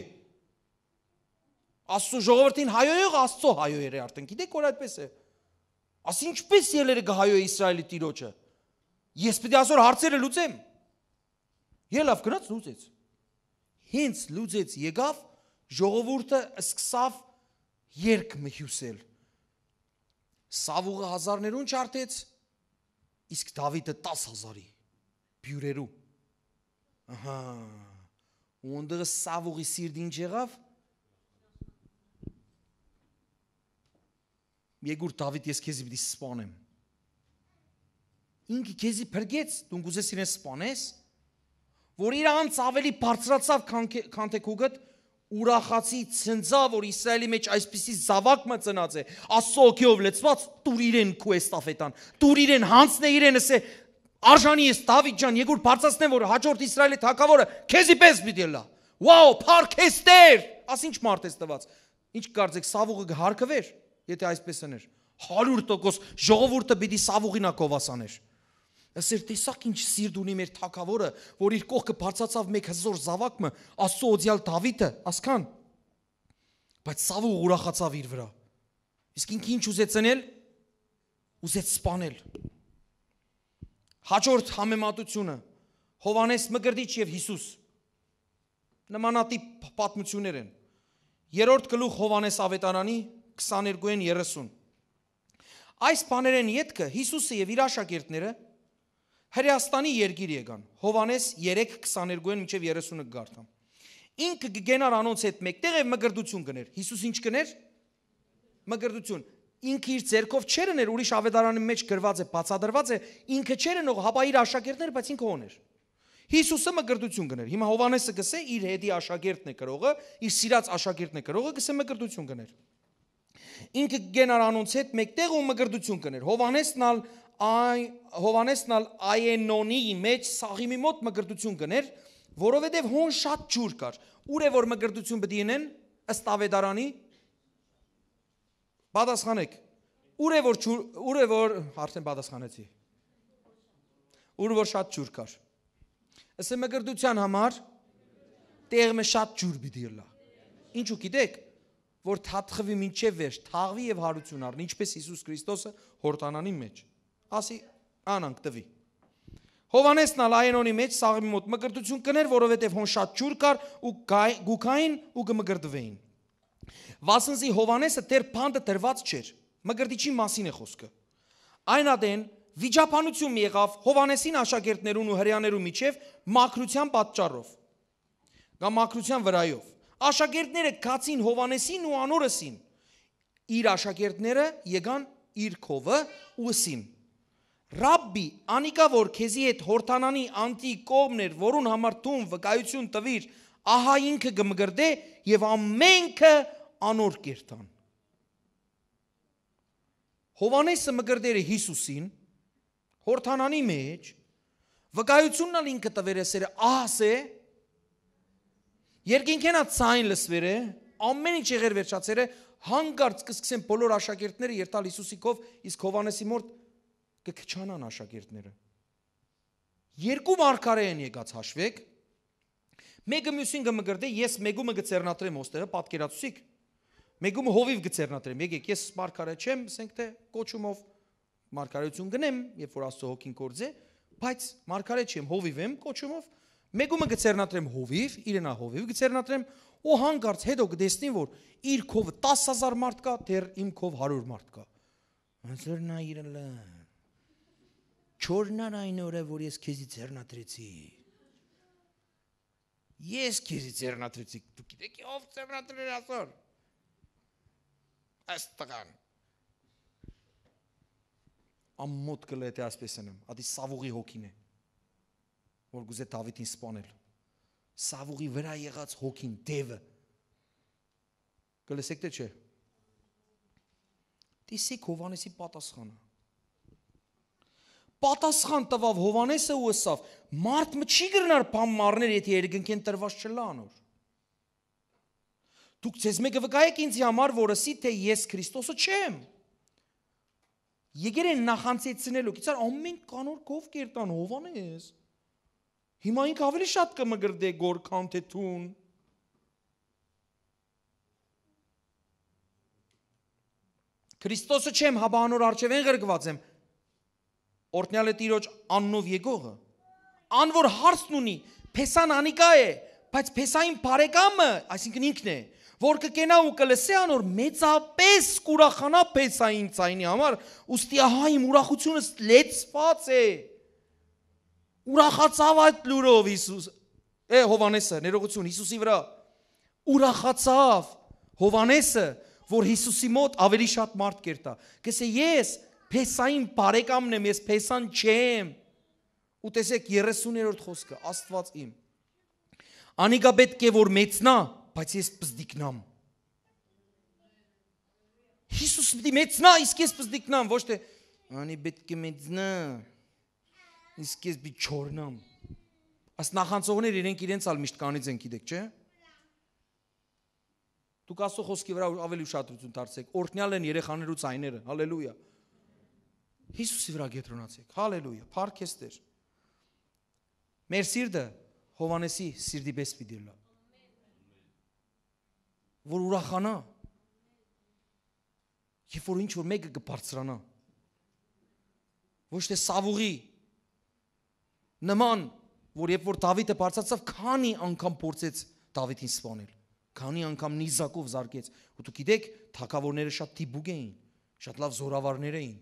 Աստծո ժողովրդին հայոյող Աստծո հայոյեր է արդեն, գիտեք որ այդպես է։ Աս ինչպես ելեր է գահայոյե Իսրայելի Տիրոջը։ Ես պիտի ասոր հարցերը լուծեմ։ Ելավ գնաց լուծեց։ Հենց լուծեց եկավ, ժողովուրդը սկսավ երկ մհյուսել։ Սավուղը հազարներուն չարթեց, իսկ Դավիթը տաս հազարի բյուրերու։ Ահա, ու ընդդեղը Սավուղի սիրտ ինչ եղավ։ Եգուր Դավիթ ես քեզի պիտի սպանեմ։ Ինքը քեզի փրկեց, դու գուզես իրեն սպանես, որ իր անց ավելի բարձրացավ քան թե քուգդ, ուրախացի ցնծա, որ Իսրայելի մեջ այսպիսի զավակ մը ծնած է, Աստծո օքեով լեցված, տուր իրեն քու էստաֆետան, տուր իրեն հանցնե իրեն ասե, արժանի ես Դավիթ ջան, եկուր բարձրացնեմ, որ հաջորդ Իսրայելի թագավորը քեզի պես պիտի լա։ Վաու, փառքես Տեր, աս ինչ մարդ ես տված։ Ինչ կարծեք Սավուղը կհարկվեր, եթե այսպես աներ։ հարյուր տոկոս ժողովուրդը պիտի Սավուղին ակովասաներ։ Ասեր տեսակ ինչ սիրտ ունի մեր թագավորը, որ իր կողքը բարձացավ մեկ հզոր զավակը, Աստծո օձյալ Դավիթը, ասքան։ Բայց Սավուղը ուրախացավ իր վրա։ Իսկ ինքը ինչ ուզեց ցնել։ Ուզեց սպանել։ Հաջորդ համեմատությունը Հովանես Մկրտիչ եւ Հիսուս նմանատիպ պատմություններ են։ Երրորդ գլուխ Հովանես Ավետարանի քսաներկուին երեսուն։ Այս բաներեն ետքը Հիսուսը եւ իր աշակերտները Հրեաստանի երկիր եկան։ Հովանես երեք քսաներկուին մինչև երեսունը գարտամ։ Ինքը գենար անոնց հետ մեկտեղ եւ մկրտություն կներ։ Հիսուս ինչ կներ։ Մկրտություն։ Ինքը իր ձեռքով չեր ներ, ուրիշ ավետարանի մեջ գրված է, բացադրված է, ինքը չեր նող, հապա իր աշակերտներ, բայց ինքը օներ։ Հիսուսը մկրտություն կներ։ Հիմա Հովանեսը գսե իր հետի աշակերտն է կրողը, իր սիրած աշակերտն է կրողը, գսե մկրտություն կներ։ Ինքը գենար անոնց հետ մեկտեղ ու մկրտություն կներ։ Հովանեսն ալ այ Հովանեսն ալ Այենոնի մեջ Սաղիմի մոտ մկրտություն կներ, որովհետև հոն շատ ջուր կար։ Ուր է որ մկրտություն պետք ինեն ըստ ավետարանի պատասխանեք։ Ուր է որ ուր է որ արդեն պատասխանեցի։ Ուր որ շատ ջուր կար։ Ասե մկրտության համար տեղը շատ ջուր պիտի լա։ Ինչու գիտեք, որ թաթխվի մինչև վերջ, թաղվի եւ հարություն առնի, ինչպես Հիսուս Քրիստոսը հորտանանի մեջ։ Ասի անանք տվի։ Հովանեսն ալ Այենոնի մեջ Սաղիմի մոտ մկրտություն կներ, որովհետև հոն շատ ջուր կար ու գուքային ու կմկրտվեին։ Վասնզի Հովանեսը դեռ բանդը դրված չէր։ Մկրտիչի մասին է խոսքը։ Այն ադեն վիճապանություն եղավ Հովանեսին աշակերտներուն ու հրեաներու միջև մաքրության պատճառով։ Կամ մաքրության վրայով։ Աշակերտները գացին Հովանեսին ու անորսին։ Իր աշակերտները եկան իր քովը ու ասին. Ռաբբի, անիկա որ քեզի հետ հորթանանի անտի կողմներ, որուն համար տուն վկայություն տվիր, ահա ինքը կմգրդե եւ ամենքը անոր կերտան։ Հովանեսը մգրդերը Հիսուսին, հորթանանի մեջ, վկայությունն ալ ինքը տվեր է սերը ահասե, երկինքենա ցայն լսվեր է, ամեն ինչ եղեր վերջացեր է, հանգարց կսկսեն բոլոր աշակերտները երթալ Հիսուսի կով, իսկ Հովանեսի մոտ կքչանան աշակերտները։ Երկու մարգարե են եկած հաշվեք, մեկը մյուսին կմգրդե, ես մեկումը կցեռնատրեմ ոստերը, պատկերացուցիք, մեկումը հովիվ կցեռնատրեմ, եկեք, ես մարգարե չեմ, ասենք թե կոչումով մարգարեություն գնեմ, երբ որ Աստծո հոգին կործե, բայց մարգարե չեմ, հովիվ եմ կոչումով, մեկումը կցեռնատրեմ հովիվ, իրենա հովիվ կցեռնատրեմ, ու հանգարց հետո կտեսնի, որ իր քովը տասը հազար մարդ կա, դեռ իմ քով հարյուր մարդ կա։ Անցրնա իրելը։ Չորնար այն օրը, որ ես քեզի ցեռնատրեցի։ Ես քեզի ցեռնատրեցի, դու գիտեք ով ցեռնատրել ասոր։ Աստղան։ Ամոթ կլե թե ասպես եմ, ադի Սավուղի հոգին է, որ գուզե Դավիթին սպանել։ Սավուղի վրա եղած հոգին, դևը։ Կլսեք թե չէ։ Տեսեք Հովանեսի պատասխանը։ Պատասխան տվավ Հովանեսը ու ըսավ, մարդ մը չի գրնար բան մարներ, եթե երկնքեն տրված չլա անոր։ Դուք ձեզ մեկը վկայեք ինձ համար, որ ասի, թե ես Քրիստոսը չեմ։ Եկեր են նախանցեցնելու, գիտար ամեն կանոր կով կերտան Հովանես։ Հիմա ինք ավելի շատ կմգրդե գոր քան թե տուն։ Քրիստոսը չեմ, հաբա անոր արջևեն գրկված եմ։ Օրտնյալ է տիրոջ աննով եկողը։ Ան որ հարցն ունի, Փեսան անիկա է, բայց Փեսային բարեկամը, այսինքն ինքն է, որ կկենա ու կլսե անոր մեծապես կուրախանա Փեսային ցայնի համար, ուստի ահա իմ ուրախությունս լեցված է։ Ուրախացավ այդ լուրով Հիսուս, է Հովանեսը, ներողություն Հիսուսի վրա, ուրախացավ Հովանեսը, որ Հիսուսի մոտ ավելի շատ մարդ կերտա, կսե ես Փեսային բարեկամն եմ, ես Փեսան չեմ, ու տեսեք երեսուներորդ խոսքը, Աստված իմ, անիկա պետք է որ մեծնա, բայց ես պզդիկնամ, Հիսուս պիտի մեծնա, իսկ ես պզդիկնամ, ոչ թե, անի պետք է մեծնա, իսկ ես պիտի չորնամ, այս նախանցողներ իրենք իրենց ալ միշտ կանից են գիտեք, չէ? Դուք Աստծո խոսքի վրա ավելի ուշադրություն դարձեք, օրհնյալ են երեխաներու ցայները, հալելույա։ Հիսուսի վրա կենտրոնացեք, հալելույա, փառք ես Տեր։ Մեր սիրտը Հովանեսի սիրտի պես պիտի լա։ Որ ուրախանա։ Երբ որ ինչ որ մեկը կբարձրանա։ Ոչ թե Սավուղի նման, որ երբ որ Դավիթը բարձրացավ, քանի անգամ փորձեց Դավիթին սպանել, քանի անգամ նիզակով զարկեց, ու դուք գիտեք, թագավորները շատ տիպուկ էին, շատ լավ զորավարներ էին։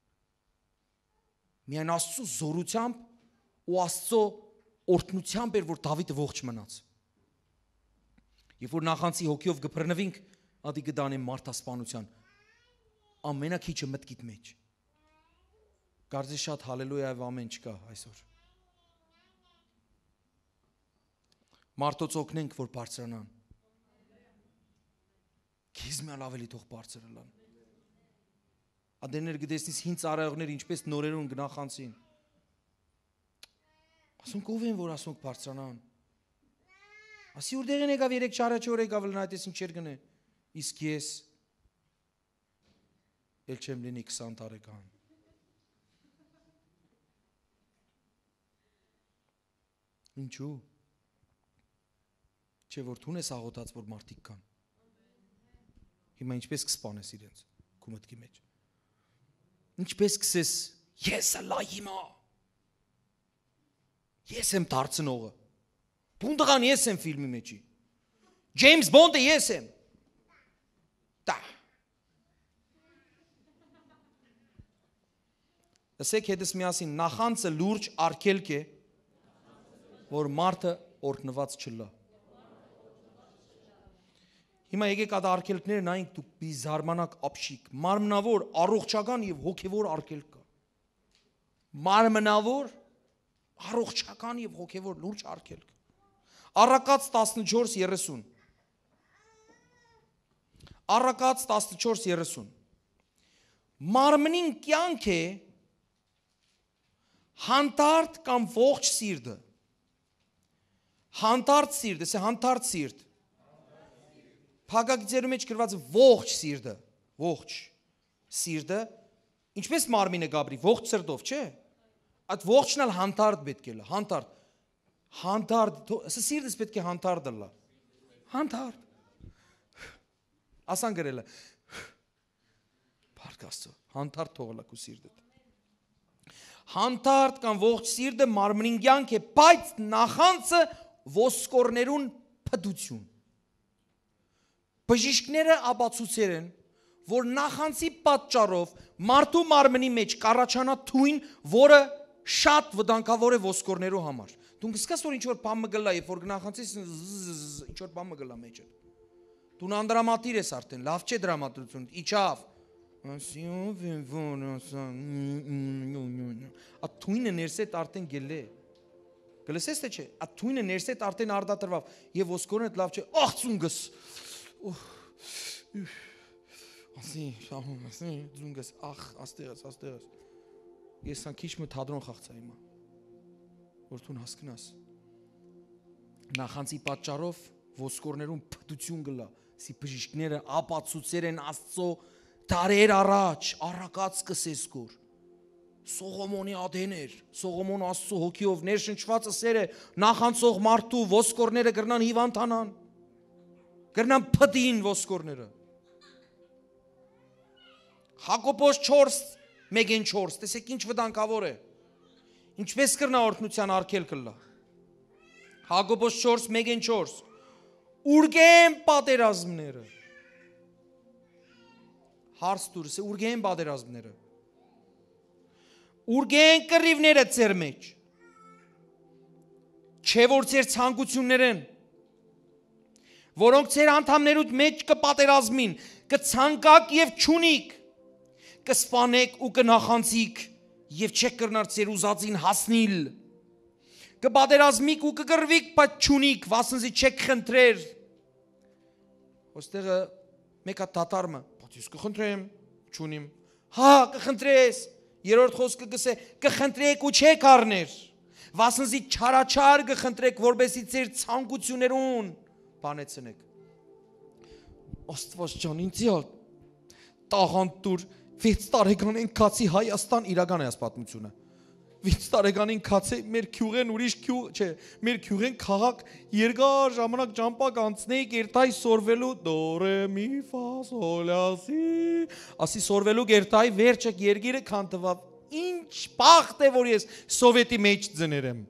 Միայն Աստծո զորությամբ ու Աստծո օրհնությամբ էր, որ Դավիթը ողջ մնաց։ Երբ որ նախանցի հոգիով կբռնվինք, ադի կդանեմ մարդասպանության, ամենակիչը մտքիդ մեջ։ Կարծես շատ հալելույա եւ ամեն չկա այսօր։ Մարդոց օգնենք, որ բարձրանան։ Քեզ միալ ավելի թող բարձրանան։ Ադեներ գտեսնից հին ծառայողներ ինչպես նորերուն գնախանցին։ Ասոնք ով են, որ ասոնք բարձրանան։ Ասի ուրդեղ են եկավ երեք չարաչոր եկավ լնա այդպես ինչ էր գնե։ Իսկ ես էլ չեմ լինի քսան տարեկան։ Ինչու՞։ Չէ որ դու ես աղոթած, որ մարդիկ կան։ Հիմա ինչպես կսպանես իրենց քո մտքի մեջ։ Ինչպես կսես, ես լա հիմա։ Ես եմ դարձնողը։ Բունդղան ես եմ ֆիլմի մեջի։ Ջեյմս Բոնդը ես եմ։ Դա։ Ասեք հետս միասին նախանցը լուրջ արգելք է, որ մարդը օրհնված չլա։ Հիմա եկեք այդ արգելքները նայենք դուք մի զարմանակ ապշիկ, մարմնավոր, առողջական եւ հոգեվոր արգելք կա։ մարմնավոր, առողջական եւ հոգեվոր լուրջ արգելք։ Առակաց տասնչորս երեսուն։ Առակաց տասնչորս երեսուն։ Մարմնին կյանք է հանդարտ կամ ողջ սիրտը։ Հանդարտ սիրտ, ասե հանդարտ սիրտ։ Փակագծերում մեջ գրված է ողջ սիրտը, ողջ սիրտը, ինչպես մարմինը գաբրի, ողջ սրտով, չէ՞։ Այդ ողջն էլ հանդարտ պետք է լա, հանդարտ։ Հանդարտ, ասե սիրտս պետք է հանդարտ լա։ Հանդարտ։ Ասան գրելը։ Փառք Աստծո, հանդարտ թողլա քո սիրտը։ Հանդարտ կամ ողջ սիրտը մարմնին կյանք է, բայց նախանցը ոսկորներուն փդություն։ Բժիշկները ապացուցել են, որ նախանցի պատճառով մարդու մարմնի մեջ կառաջանա թույն, որը շատ վտանգավոր է ոսկորներու համար։ Դու կսկաս որ ինչ որ բան մը գլա, երբ որ նախանցից ինչ որ բան մը գլա մեջը։ Դու անդրամատիր ես արդեն, լավ չէ դրամատրություն, իջավ։ Այդ թույնը ներսետ արդեն գելե։ Գլսես թե չէ, այդ թույնը ներսետ արդեն արդատրվավ եւ ոսկորն լավ չէ, աղցունգս։ Ասի, շահում, ասի, ձունգս, ախ, աստեղս, աստեղս։ Ես ան քիչ մը թադրոն խաղցա հիմա, որ թուն հասկնաս։ Նախանցի պատճառով ոսկորներուն փդություն գլա, սի բժիշկները ապացուցեր են Աստծո դարեր առաջ, առակաց կսես գոր։ Սողոմոնի ադեներ, Սողոմոն Աստծո հոգիով ներշնչվածը սերը նախանցող մարդու ոսկորները գրնան հիվանդանան, գրնան փդին ոսկորները։ Հակոբոս չորս, մեկեն չորս, տեսեք ինչ վտանգավոր է, ինչպես կրնա օրհնության արգելքը լա։ Հակոբոս չորս, մեկեն չորս, ուրգեն պատերազմները, հարց դուրս է, ուրգեն պատերազմները, ուրգեն կռիվները ձեր մեջ, չէ որ ձեր ցանկություններ են, որոնք ձեր անդամներուդ մեջ կպատերազմին, կցանկակ եւ չունիք, կսպանեք ու կնախանցիք եւ չեք կրնար ձեր ուզածին հասնիլ, կպատերազմիք ու կկռվիք, բայց չունիք, վասնզի չեք խնդրեր։ Ոստեղը մեկա դատարմը, բայց ես կխնդրեմ, չունիմ։ Հա, կխնդրես, երրորդ խոսքը գսե, կխնդրեք ու չեք առներ, վասնզի չարաչար կխնդրեք, որբեսի ձեր ցանկություններուն բանեցնեք։ Աստված ջան, ինձ տաղանտուր վեց տարեկանին կացի Հայաստան իրական է այս պատմությունը։ վեց տարեկանին կացի մեր քյուղեն ուրիշ քյուղ, չէ, մեր քյուղեն քաղաք երկար ժամանակ ճամպակ անցնեի կերտայ սորվելու դորե մի ֆա սոլ լա սի, ասի սորվելու կերտայ վերջը երգիրը քանտվավ։ Ինչ բախտ է որ ես սովետի մեջ ձներեմ։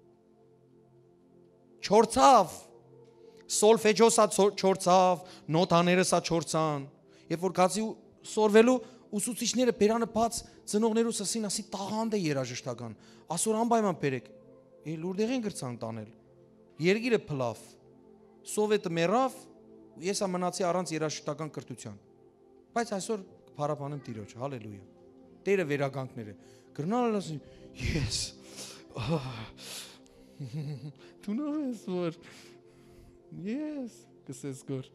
Չորցավ Սոլֆեջոսա չորցավ, նոտաները սա չորցան։ Երբ որ կացի սորվելու ուսուցիչները բերանը բաց ծնողներուս ասին, ասի տաղանդ է երաժշտական, ասոր անպայման բերեք, էլ ուրդեղ են գրցան տանել, երգիրը փլավ, սովետը մեռավ, ես ամնացի առանց երաժշտական կրթության, բայց այսօր փառաբանեմ Տիրոջը, հալելույա, Տերը վերագանքներ է, գրնալ ասին, ես, դու նով ես որ, ես, կսես գոր,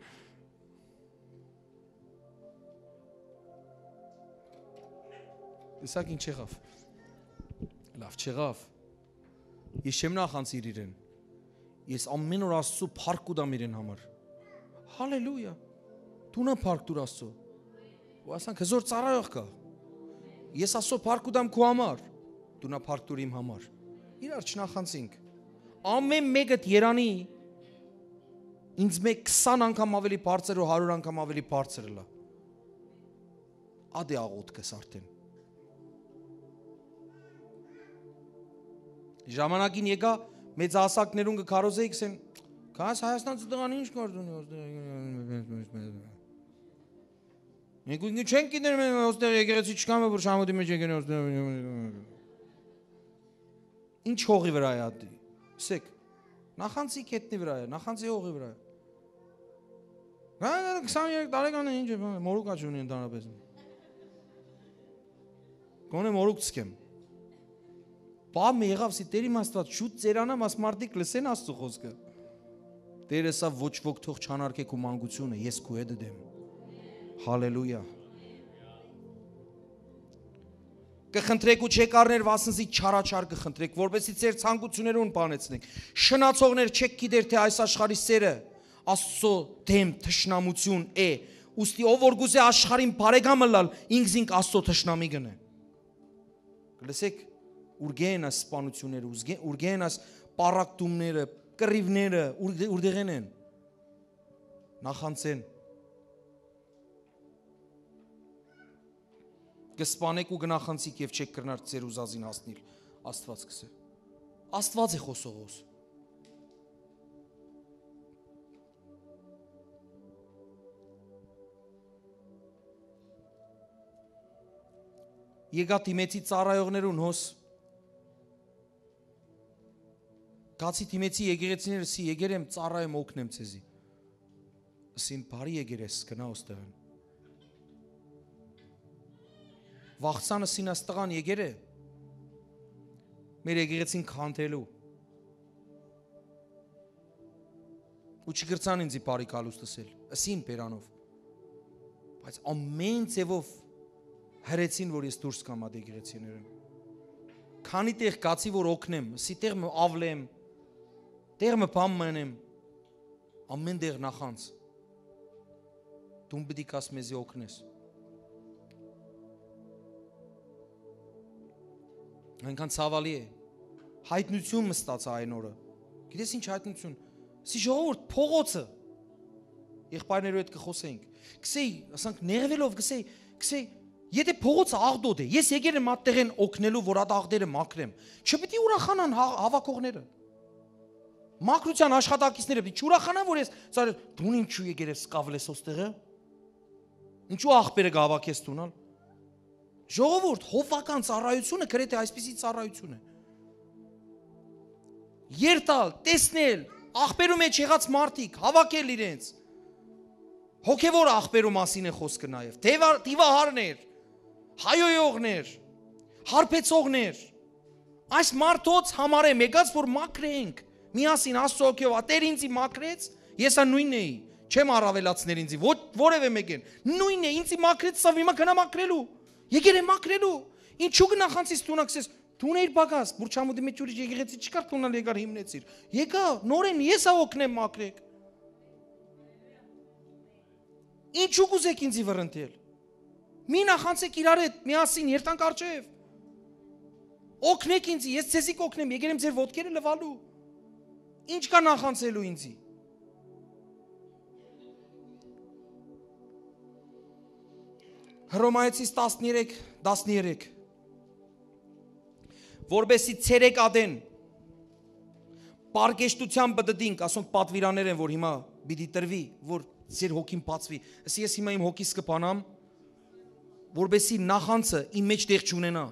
Տեսակ ինչ եղավ, լավ չեղավ, ես չեմ նախանցիր իրեն, ես ամեն օր Աստծո փառք ուտամ իրեն համար, հալելույա, դու նա փառք տուր Աստծո, ու ասանք հզոր ծառայող կա, ես Աստծո փառք ուտամ քո համար, դու նա փառք տուր իմ համար, իրար չնախանցինք, ամեն մեկդ երանի, ինձ մեկ քսան անգամ ավելի բարձր ու հարյուր անգամ ավելի բարձր լա, ադե աղոտ կես արդեն, Ժամանակին եկա մեծ ասակներուն կքարոզեի կսեն, կաս Հայաստանցը տղան ինչ կարդունի, մենք ինգի չենք կիներ մեն ոստեղ եկեղեցի չկամ է, որ շամոդի մեջ եկեն ոստեղ, ինչ հողի վրա է ատի, սեք, նախանցի կետնի վրա է, նախանցի հողի վրա է, քսաներեք տարեկան է ինչ է, մորուկ աչ ունի ընդանապես, կոնե մորուկ ծկեմ, Բամ եղավ, սի Տեր իմ Աստված, շուտ ծերանամ, աս մարդիկ լսեն Աստծո խոսքը։ Տերը սա ոչ ոք թող չանարգեք ու մանկությունը, ես քո հետ եմ։ Հալելույա։ Կխնդրեք ու չեք առներ վասնզի չարաչար կխնդրեք, որպեսզի ձեր ցանկություններուն բանեցնեք։ Շնացողներ չեք գիտեր, թե այս աշխարհի սերը Աստծո դեմ թշնամություն է։ Ուստի ով որ գուզե աշխարհին բարեկամը լալ, ինքզինք Աստծո թշնամի գնե։ Գլսեք, ուրգեն այս սպանությունները, ուրգեն այս պարակտումները, կռիվները, ուրդեղեն են։ Նախանցեն։ Կսպանեք ու գնախանցիկ եւ չեք կրնար ձեր ուզածին հասնել, Աստված կսե։ Աստված է խոսողոս։ Եկա Թիմեցի ծառայողներուն հոս։ Գացի Թիմեցի եկեղեցիները սի եկերեմ ծառայեմ օգնեմ ցեզի։ Սին բարի եկերես գնա ոստեղն։ Վախցանը սին աստղան եկեր է։ Մեր եկեղեցին քանթելու։ Ու չգրցան ինձի բարի կալուս տսել։ Սին բերանով։ Բայց ամեն ձևով հրեցին, որ ես դուրս կամ այդ եկեղեցիներն։ Քանի տեղ գացի, որ օգնեմ, սի տեղ մը ավլեմ, տեղ մը բամ մնեմ, ամեն տեղ նախանց։ Դու պիտի կաս մեզի օգնես։ Այնքան ցավալի է։ Հայտնություն մստացա այն օրը։ Գիտես ինչ հայտնություն։ Սի ժողովուրդ փողոցը։ Եղբայրներու հետ կխոսենք։ Գսեի, ասանք նեղվելով գսեի, գսեի, եթե փողոցը աղդոդ է, ես եկել եմ այդտեղեն օգնելու, որ այդ աղդերը մաքրեմ։ Չպիտի ուրախանան հավաքողները։ Մաքրության աշխատակիցները պիտի չուրախանան, որ ես ծառ դու ինչու եկել ես սկավլես ոստեղը։ Ինչու աղբերը գավակես տունալ։ Ժողովուրդ, հովական ծառայությունը գրեթե այսպիսի ծառայություն է։ Երտալ, տեսնել, աղբերու մեջ եղած մարդիկ, հավաքել իրենց։ Հոգևոր աղբերու մասին է խոսքը նաև։ Դիվահարներ, հայոյողներ, հարբեցողներ։ Այս մարդոց համար է եկած, որ մաքրենք։ Միասին Աստծո հոգով, Տեր ինձի մաքրեց, ես ա նույնն էի, չեմ առավելացներ ինձի, որևէ մեկին։ Նույնն է, ինձի մաքրեց, սա հիմա գնա մաքրելու։ Եկել եմ մաքրելու։ Ինչու գնախանցից տունակսես։ Տուն էիր բագաս, Բուրչամուտի մեջ ուրիշ եկեղեցի չկար, տունալ եկար հիմնեցիր։ Եկա, նորեն ես ա օգնեմ մաքրեք։ Ինչու կուզեք ինձի վռնդել։ Մի նախանցեք իրար հետ, միասին երտանք արջև։ Օգնեք ինձի, ես ցեզի կօգնեմ, եկել եմ ձեր ոտքերը լվալու։ Ինչ կա նախանցելու ինձի։ Հռոմայեցիս տասներեք տասներեք որբեսի ցերեկ ադեն պարկեշտության բդդինք, ասոնք պատվիրաներ են, որ հիմա պիտի տրվի, որ ձեր հոգին բացվի։ Ասի ես հիմա իմ հոգիս կփանամ, որբեսի նախանցը իմ մեջ տեղ չունենա։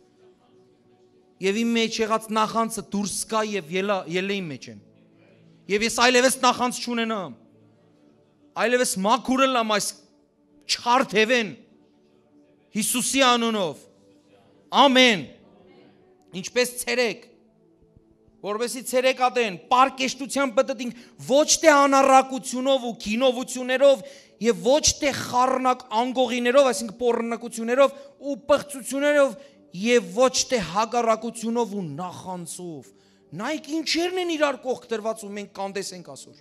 Եվ իմ մեջ եղած նախանցը դուրս գա եւ ելե իմ մեջ են։ Եվ ես այլևս նախանց չունենամ։ Այլևս մաքուրը լամ այս չար թևեն Հիսուսի անունով։ Ամեն։ Ինչպես ցերեկ, որովհետեւ ցերեկ ադեն պարկեշտության բդդինք ոչ թե անառակությունով ու քինովություններով եւ ոչ թե խառնակ անգողիներով, այսինքն պոռնակություններով ու պղծություններով եւ ոչ թե հագարակությունով ու նախանցով։ Նայեք ինչերն են իրար կողք դրված ու մենք կանդես ենք ասոր։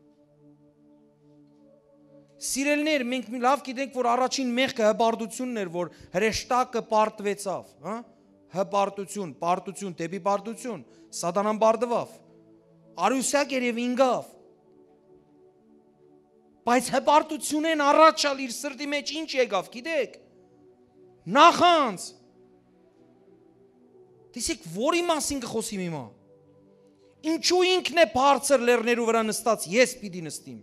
Սիրելներ, մենք լավ գիտենք, որ առաջին մեղքը հպարտությունն էր, որ հրեշտակը պարտվեցավ, հա? Հպարտություն, պարտություն, դեպի պարտություն, սատանան պարտվավ, արյուսակ էր եւ ինգավ։ Բայց հպարտությունեն առաջալ իր սրտի մեջ ինչ եկավ, գիտեք։ Նախանց։ Տեսեք, որի մասին կխոսիմ հիմա։ Ինչու ինքն է բարձր լեռներու վրա նստած, ես պիտի նստիմ։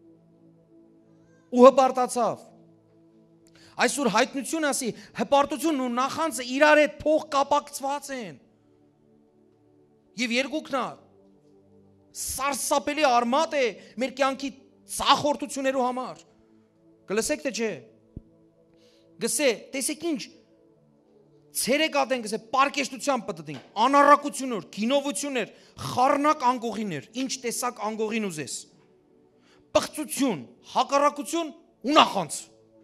Ու հպարտացավ։ Այսօր հայտնություն ասի, հպարտությունն ու նախանցը իրար հետ փող կապակցված են։ Եվ երկուքն սարսափելի արմատ է մեր կյանքի ցախորտություններու համար։ Գլսեք թե չէ։ Գսե, տեսեք ինչ, ցերեկադեն գսե պարկեշտության պատտին, անառակություններ, քինովություններ, խառնակ անգողիներ, ինչ տեսակ անգողին ուզես։ Պղծություն, հակառակություն ու նախանց։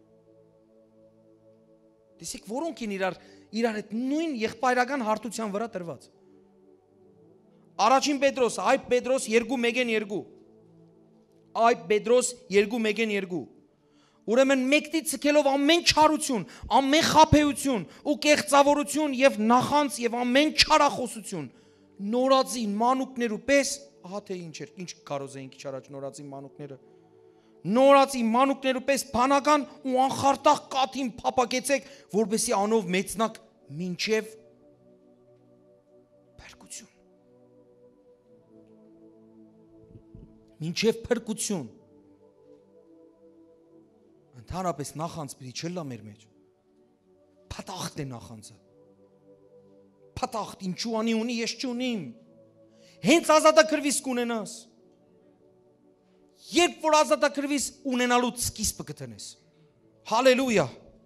Տեսեք, որոնք են իրար իրար հետ նույն եղբայրական հարթության վրա տրված։ Առաջին Պետրոս, այ Պետրոս երկու մեկեն երկու։ Այ Պետրոս երկու մեկեն երկու։ Ուրեմն մեկտի ցկելով ամեն չարություն, ամեն խաբեություն ու կեղծավորություն եւ նախանց եւ ամեն չարախոսություն, նորածի մանուկներու պես, ահա թե ինչ էր, ինչ կարոզ էին քիչ առաջ նորածի մանուկները։ Նորածի մանուկներու պես բանական ու անխարտախ կաթին փապակեցեք, որբեսի անով մեծնակ մինչև փրկություն։ Մինչև փրկություն։ Ընդհանրապես նախանց պիտի չլա մեր մեջ։ Փաթախտ է նախանցը։ Փաթախտ ինչու անի ունի, ես չունիմ։ Հենց ազատագրվիս կունենաս։ Երբ որ ազատագրվիս ունենալու սկիզբը կտնես։ Հալելույա։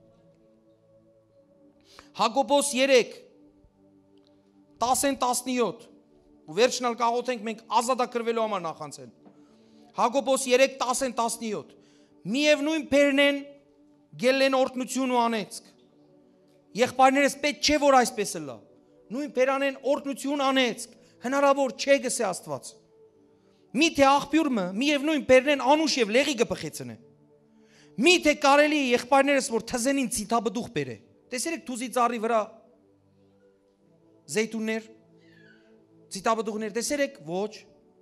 Հակոբոս երեք տասն տասնյոթ ու վերջնալ կաղոթենք մենք ազատագրվելու համար նախանցել։ Հակոբոս երեք տասն տասնյոթ միևնույն բերնեն գելեն օրտնություն ու անեցք։ Եղբայրներս պետք չէ որ այսպես լա։ Նույն բերանեն օրտնություն անեցք։ Հնարավոր չէ գսե Աստված։ Միթե աղբյուրը միևնույն բերնեն անուշ եւ լեղի կփխեցնե։ Միթե կարելի է եղբայրներս որ թզենին ցիտաբդուխ բերե։ Տեսերեք թուզի ծառի վրա զեյթուններ, ցիտաբդուխներ տեսերեք ոչ։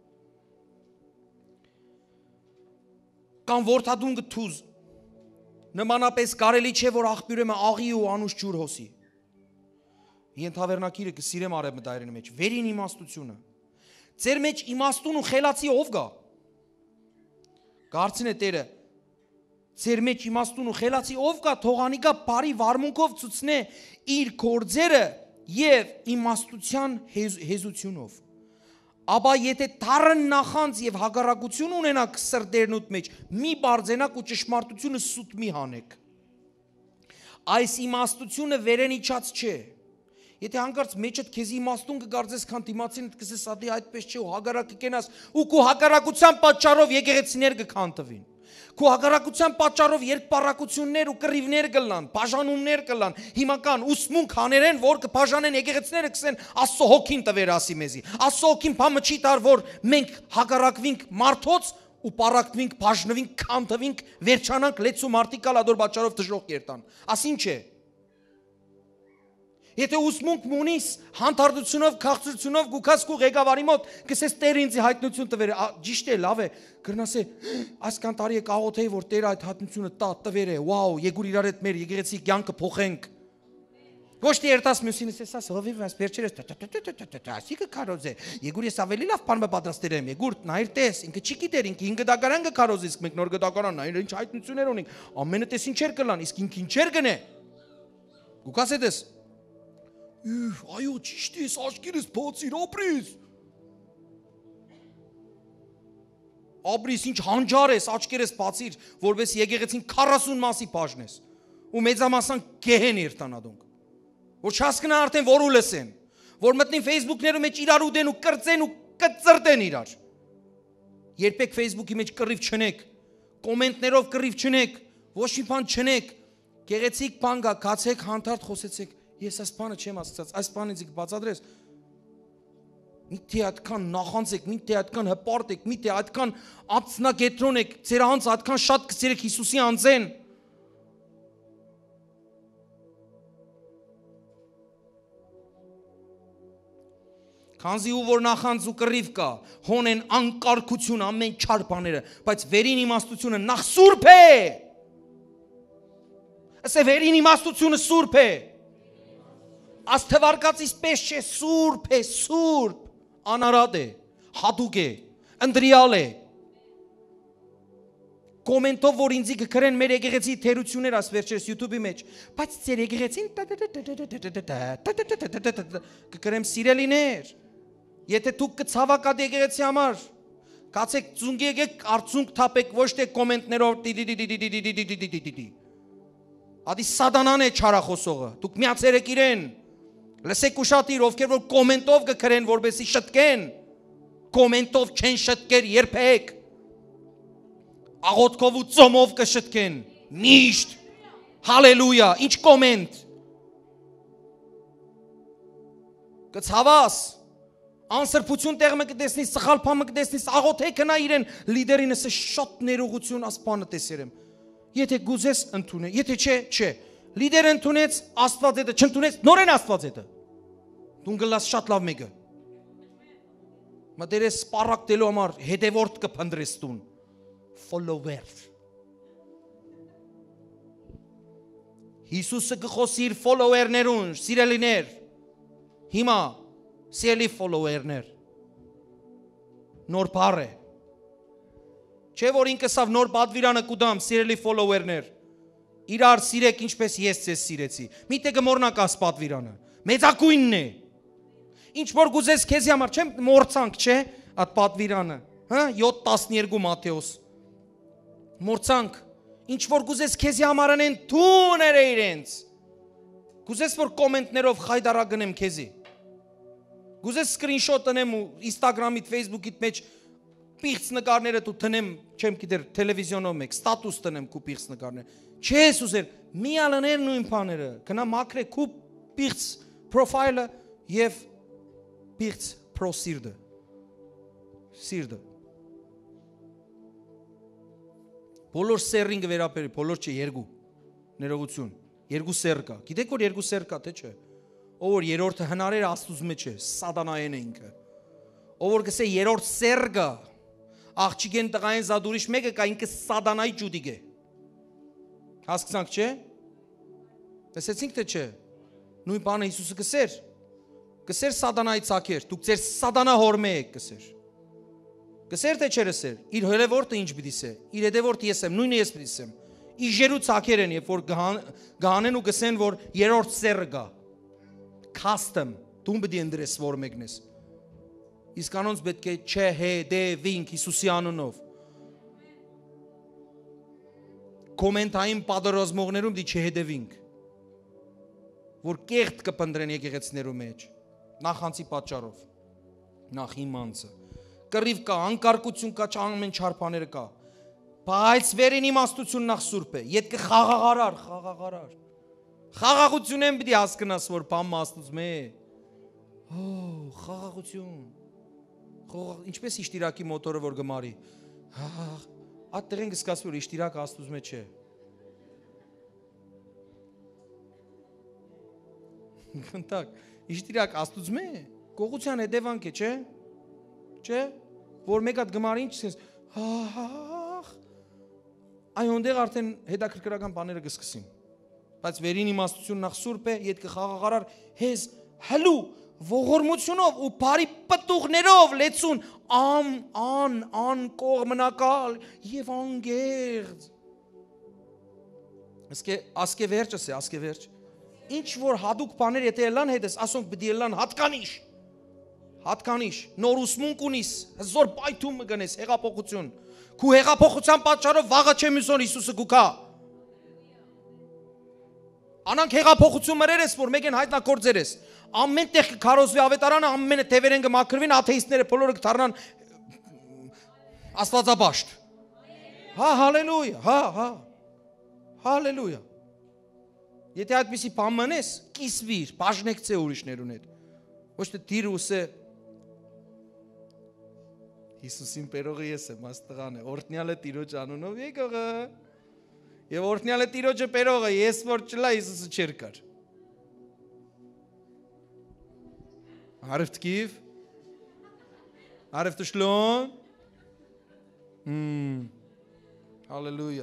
Կամ որդադունգը թուզ։ Նմանապես կարելի չէ որ աղբյուրը աղի ու անուշ ջուր հոսի։ Ենթավերնակիրը կսիրեմ արևմտայրենի մեջ վերին իմաստությունը։ Ձեր մեջ իմաստուն ու խելացի ով գա։ Կարծին է Տերը ձեր մեջ իմաստուն ու խելացի ով կա թողանիկա բարի վարմունքով ցուցնե իր գործերը եւ իմաստության հեզությունով։ Աբա եթե թարն նախանց եւ հագարակություն ունենաք սրտերնուտ մեջ, մի բարձենակ ու ճշմարտությունը սուտ մի հանեք։ Այս իմաստությունը վերենիչած չէ։ Եթե հանկարծ մեջդ քեզ իմաստուն կգարձես քան դիմացինդ կսես ադի այդպես չէ ու հագարակը կենաս ու քո հագարակության պատճառով եկեղեցիներ կքանթվին։ Քո հագարակության պատճառով երկպառակություններ ու կռիվներ կլան, բաժանումներ կլան, հիմական ուսմունք հաներեն, որ կբաժանեն եկեղեցիները կսեն Աստծո հոգին տվեր ասի մեզի։ Աստծո հոգին բամը չի տար, որ մենք հագարակվինք մարդոց ու պարակվինք, բաժնվինք, քանթվինք, վերջանանք լեցու մարդիկալ ադոր պատճառով դժոխք երտան։ Ասին չէ։ Եթե ուսմունք մունիս հանդարտությունով, քաղցրությունով գուքաս կու ղեկավարի մոտ կսես Տեր ինձ հայտնություն տվեր, ճիշտ է, լավ է, կրնասե, այսքան տարի է կաղոթեի, որ Տերը այդ հայտնությունը տա տվեր է, վաու, եգուր իրար հետ մեր եկեղեցի կյանքը փոխենք։ Ոչ թե երտաս մյուսինս էս ասա, հովիվ այս վերջերս ասիկը կարոզ է, եգուր ես ավելի լավ բան պատրաստել եմ, եգուր նայր տես, ինքը չի գիտեր, ինքը ինքը դակարան կկարոզ, իսկ մենք նոր գդակարան, նայր ինչ հայտնություններ ունենք, ամենը տես ինչեր կլան, իսկ ինքը ինչեր կնե։ Գուքաս է տես Այո, ճիշտ ես, աչքերս բացիր, ապրիս։ Ապրիս, ինչ հանջար ես, աչքերս բացիր, որպես եկեղեցին քառասուն մասի բաժնես։ Ու մեծամասան գեհեն երտանադոնք։ Որ չհասկնա արդեն որ ու լսեն, որ մտնին Facebook-ներում մեջ իրար ուդեն ու կրծեն ու կծրտեն իրար։ Երբեք Facebook-ի մեջ կռիվ չնեք, կոմենտներով կռիվ չնեք, ոչ մի բան չնեք։ Գեղեցիկ բան գա, կացեք, հանդարտ խոսեցեք։ Ես այս բանը չեմ ասացած, այս բանը ինձ բացատրես։ Միթե այդքան նախանձեք, միթե այդքան հպարտ եք, միթե այդքան ապցնակետրոն եք, ձեր անձ այդքան շատ կսիրեք Հիսուսի անձեն։ Քանզի ու որ նախանձ ու կռիվ կա, հոն են անկարգություն ամեն չար բաները, բայց վերին իմաստությունը նախ սուրբ է։ Ասե վերին իմաստությունը սուրբ է։ Աստվարկածից պես չէ, սուրբ է, սուրբ, անարատ է, հատուկ է, ընդրյալ է։ Կոմենտով, որ ինձի կգրեն մեր եկեղեցի թերություններ աս վերջերս YouTube-ի մեջ, բայց ձեր եկեղեցին կգրեմ սիրելիներ, եթե դուք կցավակադ եկեղեցի համար, կացեք ծունգի եկեք, արցունք թապեք, ոչ թե կոմենտներով Ադի սատանան է չարախոսողը։ Դուք միացերեք իրեն։ Լսեք ուշադիր, ովքեր որ կոմենտով կգրեն, որպեսզի շտկեն։ Կոմենտով չեն շտկեր երբեք։ Աղոթքով ու ծոմով կշտկեն։ Միշտ։ Հալելույա, ինչ կոմենտ։ Կցավաս, անսրբություն տեղը կտեսնիս, սխալ բանը կտեսնիս, աղոթեք հնա իրեն, լիդերինս շատ ներողություն ասպանը տեսերեմ։ Եթե գուզես ընդունե, եթե չէ, չէ։ Լիդերը ընդունեց, Աստված հետը չընդունեց, նորեն Աստված հետը։ Դու գլաս շատ լավ մեկը։ Մտերես սպառակտելու համար հետևորդ կփնտրես տուն։ Follower։ Հիսուսը կխոսի իր follower-ներուն, սիրելիներ։ Հիմա սիրելի follower-ներ։ Նոր բառ է։ Չէ որ ինքս ավ նոր պատվիրանը կուդամ, սիրելի follower-ներ։ Իրար սիրեք ինչպես ես ձեզ սիրեցի։ Միթե կմոռնաք աս պատվիրանը։ Մեծակույնն է։ Ինչ որ գուզես քեզի համար չեմ մորցանք, չէ, այդ պատվիրանը, հա, յոթ տասներկու Մատթեոս։ Մորցանք, ինչ որ գուզես քեզի համար անեն թուները իրենց։ Գուզես որ կոմենտներով խայդարա գնեմ քեզի։ Գուզես սկրինշոտ տնեմ ու Instagram-ից, Facebook-ից մեջ պիղծ նկարները դու տնեմ, չեմ գիտեր, տելևիզիոնով մեկ, ստատուս տնեմ քու պիղծ նկարներ։ Չես ուզեր, մի ալաներ նույն բաները, գնա մակրե քու պիղծ պրոֆայլը եւ պիղծ պրոսիրդը։ Սիրդը։ Բոլոր սերին կվերապերի, բոլոր չէ, երկու։ Ներողություն, երկու սեր կա։ Գիտեք որ երկու սեր կա, թե չէ։ Ով որ երրորդը հնարեր Աստծու մեջ է, սատանային է ինքը։ Ով որ կսե երրորդ սեր կա, աղջիկեն տղային զադուրիշ մեկը կա, ինքը սատանայի ջուդիկ է։ Հասկացանք, չէ։ Լսեցինք թե չէ։ Նույն բանը Հիսուսը կսեր։ Կսեր սատանայի ցակեր, դուք ձեր սատանա հորմե եք կսեր։ Կսեր թե չէ սեր։ Իր հերևորտը ինչ պիտի սե։ Իր հետևորտը ես եմ, նույնը ես պիտի սեմ։ Իժերու ցակեր են, երբ որ գանեն ու գսեն որ երրորդ սերը գա։ Custom, դու պիտի ընդրես որ մեկնես։ Իսկ անոնց պետք է չհետևինք Հիսուսի անունով։ Կոմենտային պատերազմողներում դի չհետևինք։ Որ կեղտ կպնդրեն եկեղեցիներու մեջ։ Նախանցի պատճառով։ Նախ իմանցը։ Կռիվ կա, անկարգություն կա, ամեն չար բաները կա։ Բայց վերին իմաստություն նախ սուրբ է։ Ետք խաղաղարար, խաղաղարար։ Խաղաղություն են պիտի հասկնաս, որ բան մաստուծում է։ Օ, խաղաղություն։ Խաղաղ, ինչպես իշտիրակի մոտորը որ գմարի։ Հա, այդ տեղին կսկասի որ իշտիրակը աստուծում է չէ։ Կնտակ, իշտիրակ աստուծում է, կողության հետևանք է, չէ։ Չէ, որ մեկ հատ գմարի ինչ ասես, հա, այնտեղ արդեն հետաքրքրական բաները կսկսին։ Բայց վերին իմաստություն նախ սուրբ է, ետք խաղաղարար հեզ հլու ողորմությունով ու բարի պտուղներով լեցուն ամ ան ան կողմնակալ եւ անգերձ։ Ասկե ասկե վերջս է, ասկե վերջ։ Ինչ որ հadouk բաներ եթե ելան հետս, ասոնք պիտի ելան հատկանիշ։ Հատկանիշ, նոր ուսմունք ունիս, հզոր պայթում գնես, հեղափոխություն։ Քու հեղափոխության պատճառով վաղը չեմ ուսոն Հիսուսը գուքա։ Անանք հեղափոխություն մրերես, որ մեկ են հայտնագործերես։ Ամեն տեղ կքարոզվի ավետարանը, ամենը թևերեն կմաքրվին, աթեիստները բոլորը կդառնան աստվածաբաշտ։ Հա, հալելույա, հա, հա։ Հալելույա։ Եթե այդպիսի բան մնես, կիսվիր, բաժնեկցե ուրիշներուն հետ։ Ոչ թե դիր ուսե Հիսուսին պերողը ես եմ, աստղան է, օրտնյալը տիրոջ անունով եկողը, և օրտնյալը տիրոջը պերողը, ես որ չլա Հիսուսը չեր կար։ Արև տկիվ, արև տշլոն, հալելույա։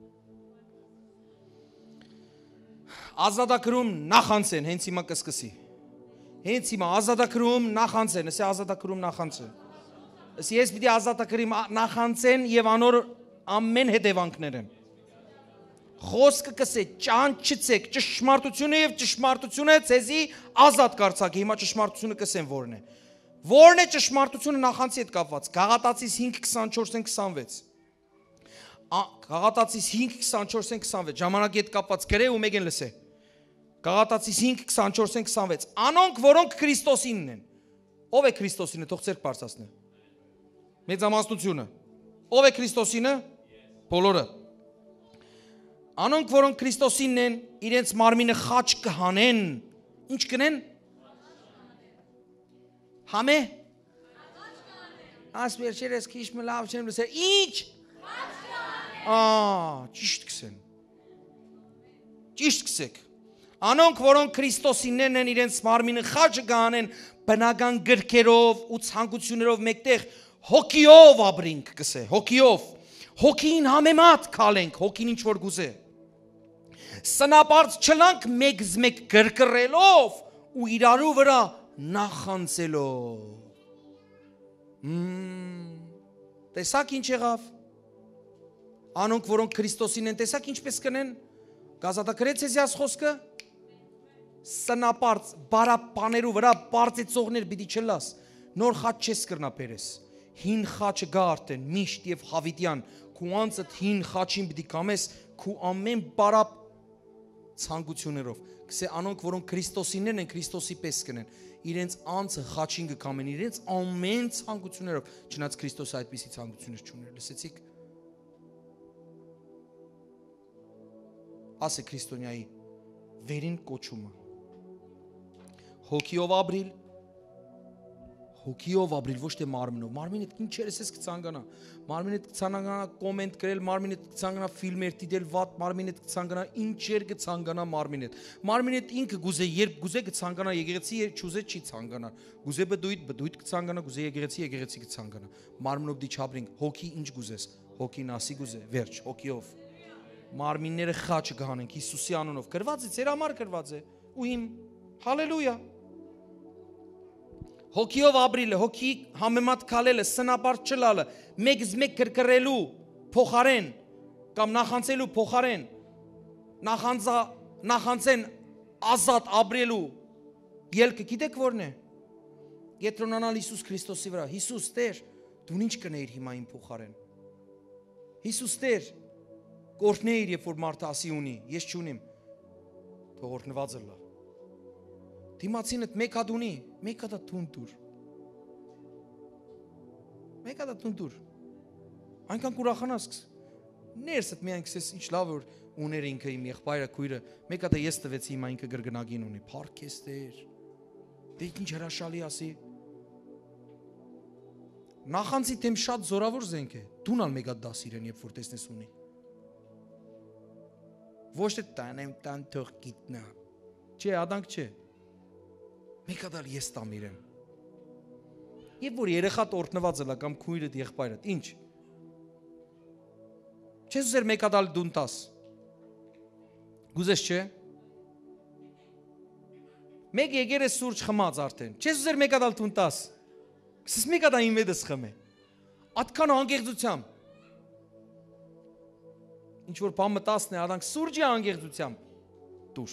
Ազատակրում նախանցեն, հենց հիմա կսկսի։ Հենց հիմա ազատակրում նախանցեն, ասի ազատակրում նախանցեն։ Ասի ես պիտի ազատակրիմ նախանցեն և անոր ամեն հետևանքներ են։ Խոսքը կսե ճանչցեք, ճշմարտությունը և ճշմարտությունը ձեզի ազատ կարծակի, հիմա ճշմարտությունը կսեն որն է։ Որն է ճշմարտությունը նախանցի հետ կապված, Գաղատացիս հինգ քսանչորս քսանվեց։ Գաղատացիս հինգ քսանչորս քսանվեց ժամանակի հետ կապված գրե ու մեկ են լսե Գաղատացիս հինգ քսանչորս քսանվեց Անոնք որոնք Քրիստոսինն են Ով է Քրիստոսինը թող ծեր բարձրացնե Մեծամասնությունը Ով է Քրիստոսինը Բոլորը Անոնք որոնք Քրիստոսինն են իրենց մարմինը խաչ կհանեն Ինչ կնեն Համե Աս վերջերս քիչ մը լավ չեմ լսել Ինչ Ահ, ճիշտ կսեն։ Ճիշտ կսեք։ Անոնք, որոնք Քրիստոսիններն են իրենց մարմինը խաչը կանեն բնական գրքերով ու ցանկություններով մեկտեղ հոգիով ապրինք կսե, հոգիով։ Հոգին համեմատ քալենք, հոգին ինչ որ գուզե։ Սնապարծ չլանք մեկ-մեկ գրկռելով ու իրարու վրա նախանձելով։ Մմ, տեսակ ինչ եղավ։ Անոնք, որոնք Քրիստոսին են, տեսակ ինչպես կնեն, գազատակրեց Եզիաս խոսքը, սնապարծ, բարապաներու վրա բարձեցողներ բիդի չլաս, նոր խաչ չես կրնա պերես, հին խաչը գա արտեն, միշտ և հավիտյան, քու անցըտ հին խաչին բիդի կամես, քու ամեն բարապ ցանկություններով, կսե անոնք, որոնք Քրիստոսիններն են, Քրիստոսի պես կնեն, իրենց անցը խաչին կկամեն, իրենց ամեն ցանկություններով, չնայած Քրիստոսը այդպիսի ցանկություններ չուներ, լսեցիք Ասե քրիստոնյայի վերին կոչումը հոգիով ապրիլ հոգիով ապրիլ ոչ թե մարմնով մարմինդ ինչեր ես կցանկանա մարմինդ կցանկանա կոմենտ գրել մարմինդ կցանկանա ֆիլմեր դիտել վատ մարմինդ կցանկանա ինչեր կցանկանա մարմինդ մարմինդ ինքը գուզե երբ գուզե կցանկանա եկեղեցի չուզե չի ցանկանա գուզե բդույթ բդույթ կցանկանա գուզե եկեղեցի եկեղեցի կցանկանա մարմնով դի չապրինք հոգի ինչ գուզես հոգին ասի գուզե վերջ հոգիով Մարմինները խաչը կհանենք Հիսուսի անունով գրված է ձեր համար գրված է ու իմ հալելույա Հոգիով ապրիլը հոգի համեմատ քալելը սնապարտ չլալը մեկ-մեկ կրկռելու փոխարեն կամ նախանցելու փոխարեն նախանցա նախանցեն ազատ ապրելու ելքը գիտեք որն է Ետրոնանալ Հիսուս Քրիստոսի վրա Հիսուս Տեր դու ինչ կնեիր հիմա իմ փոխարեն Հիսուս Տեր Կորտնեիր, երբ որ մարդը ասի ունի, ես չունիմ, թող օրհնվածը լա։ Դիմացինդ մեկ հատ ունի, մեկ հատ տուն տուր։ Մեկ հատ տուն տուր։ Այնքան կուրախանաս, ներսդ միայն քսես ինչ լավ որ ուներ ինքը իմ եղբայրը քույրը, մեկ հատ ես տվեցի հիմա ինքը գրգնագին ունի, փառք ես Տեր։ Դե ինչ հրաշալի ասի։ Նախանցի թեմ շատ զորավոր զենք է։ Դուն ալ մեկ հատ դաս իրեն, երբ որ տեսնես ունի։ Ոչ թե տանեմ տան թող գիտնա Չէ, ադանք չէ Մեկ հատ ես տամ իրեն Եվ որ երեխատ օրհնված էլա կամ քույրդ եղբայրդ Ինչ Չես ուզեր մեկ հատ դուն տաս Գուզես չէ Մեկ եկեր է սուրճ խմած արդեն Չես ուզեր մեկ հատ դուն տաս Կսես մեկ հատ իմ վետս խմե Ատքան անգեղծությամբ Ինչ որ բան մտածն է, ադանք սուրճի անգեղծությամբ դուր։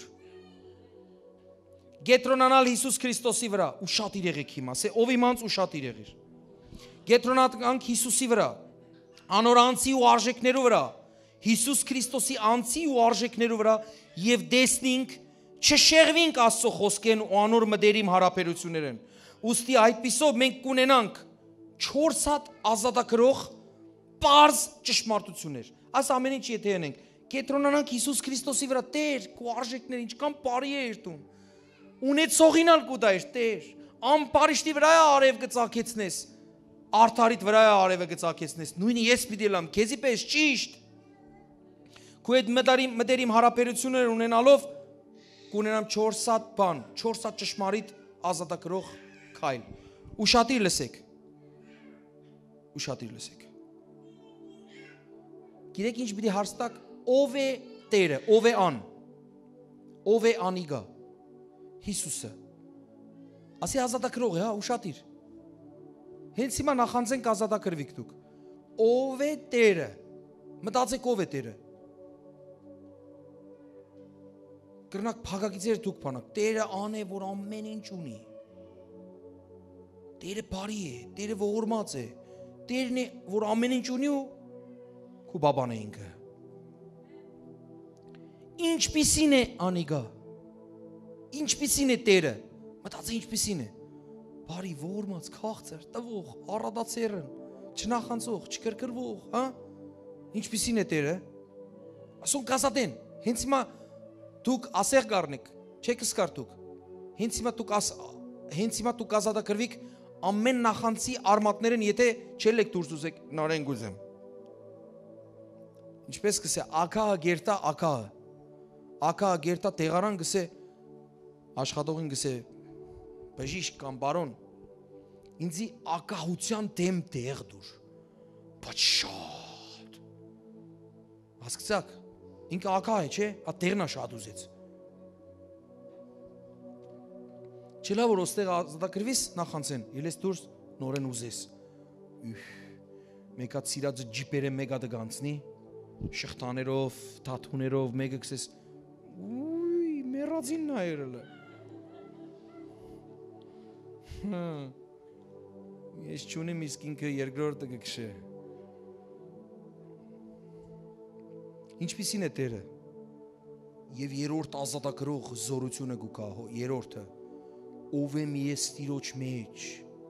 Գետրոնանալ Հիսուս Քրիստոսի վրա ու շատ իրեղեք հիմա, սե ով իմանց ու շատ իրեղիր։ Գետրոնանանք Հիսուսի վրա, անոր անձի ու արժեքներու վրա, Հիսուս Քրիստոսի անձի ու արժեքներու վրա եւ դեսնինք չշեղվինք Աստծո խոսքեն ու անոր մտերիմ հարաբերություններեն։ Ուստի այդպիսով մենք կունենանք չորս հատ ազատագրող պարզ ճշմարտություններ։ Այս ամեն ինչ եթե ենենք, կետրոնանանք Հիսուս Քրիստոսի վրա, Տեր, քո արժեքներ ինչքան բարի է երթում։ Ունեցողինալ կուտայր, Տեր, ամպարիշտի վրա է արև կծակեցնես, արդարիտ վրա է արևը կծակեցնես, նույնի ես պիտի լամ, քեզի պես ճիշտ։ Քո այդ մտերիմ մտերիմ հարաբերություններ ունենալով կունենամ չորս հատ բան, չորս հատ ճշմարիտ ազատագրող քայլ։ Ուշադիր լսեք։ Ուշադիր լսեք։ Գիտեք ինչ պիտի հարցտակ, ով է Տերը, ով է ան, ով է անիգա, Հիսուսը, ասի ազատագրող է, հա, ուշատիր, հենց հիմա նախանձենք ազատագրվիք դուք, ով է Տերը, մտածեք ով է Տերը, կրնակ փագագիծեր դուք բանակ, Տերը ան է, որ ամեն ինչ ունի, Տերը բարի է, Տերը ողորմած է, Տերն է, որ ամեն ինչ ունի ու քու բաբան է ինքը։ Ինչպիսին է անիգա։ Ինչպիսին է Տերը։ Մտածի ինչպիսին է։ Բարի ворմած, քաղցր, տվող, առադացերն, չնախանցող, չկրկրվող, հա։ Ինչպիսին է Տերը։ Ասոն կասատեն, հենց հիմա դուք ասեղ գառնեք, չեք սկար դուք։ Հենց հիմա դուք աս հենց հիմա դուք ազատագրվիք ամեն նախանցի արմատներն, եթե չելեք դուրս ուզեք նարեն գուզեմ։ Ինչպես կսե ակահը գերտա ակահը։ Ակահը գերտա տեղարան գսե աշխատողին գսե բժիշկ կամ բարոն ինձի ակահության դեմ տեղ դուր։ Բայց շատ։ Հասկացաք, ինքը ակահ է, չէ՞, ա տեղնա շատ ուզեց։ Չելա որ ոստեղ ազատագրվիս նախանցեն, ելես դուրս նորեն ուզես։ Մեկա ծիրածը ջիպերը մեկա դգանցնի, շղթաներով, թաթուներով, մեկը կսես, ուй, մերածին նայրել է։ Ես չունեմ իսկ ինքը երկրորդը կքշե։ Ինչպիսին է Տերը։ Եվ երրորդ ազատագրող զորությունը գուկա, երրորդը ով եմ ես Տիրոջ մեջ։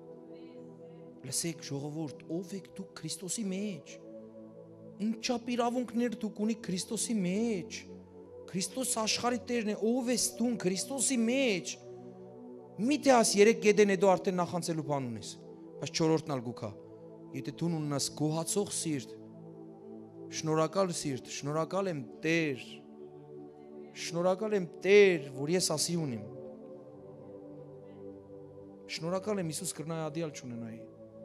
Լսեք ժողովուրդ, ով եք դուք Քրիստոսի մեջ։ Ինչապ իրավունքներ դուք ունիք Քրիստոսի մեջ։ Քրիստոս աշխարհի Տերն է, ով ես դու Քրիստոսի մեջ։ Միթե աս երեք գեդեն է դու արդեն նախանցելու բան ունես, բայց չորրորդն ալ գուքա։ Եթե դու ունենաս գոհացող սիրտ, շնորհակալ սիրտ, շնորհակալ եմ Տեր։ Շնորհակալ եմ Տեր, որ ես ասի ունիմ։ Շնորհակալ եմ Հիսուս կրնայ ադիալ չունենայի։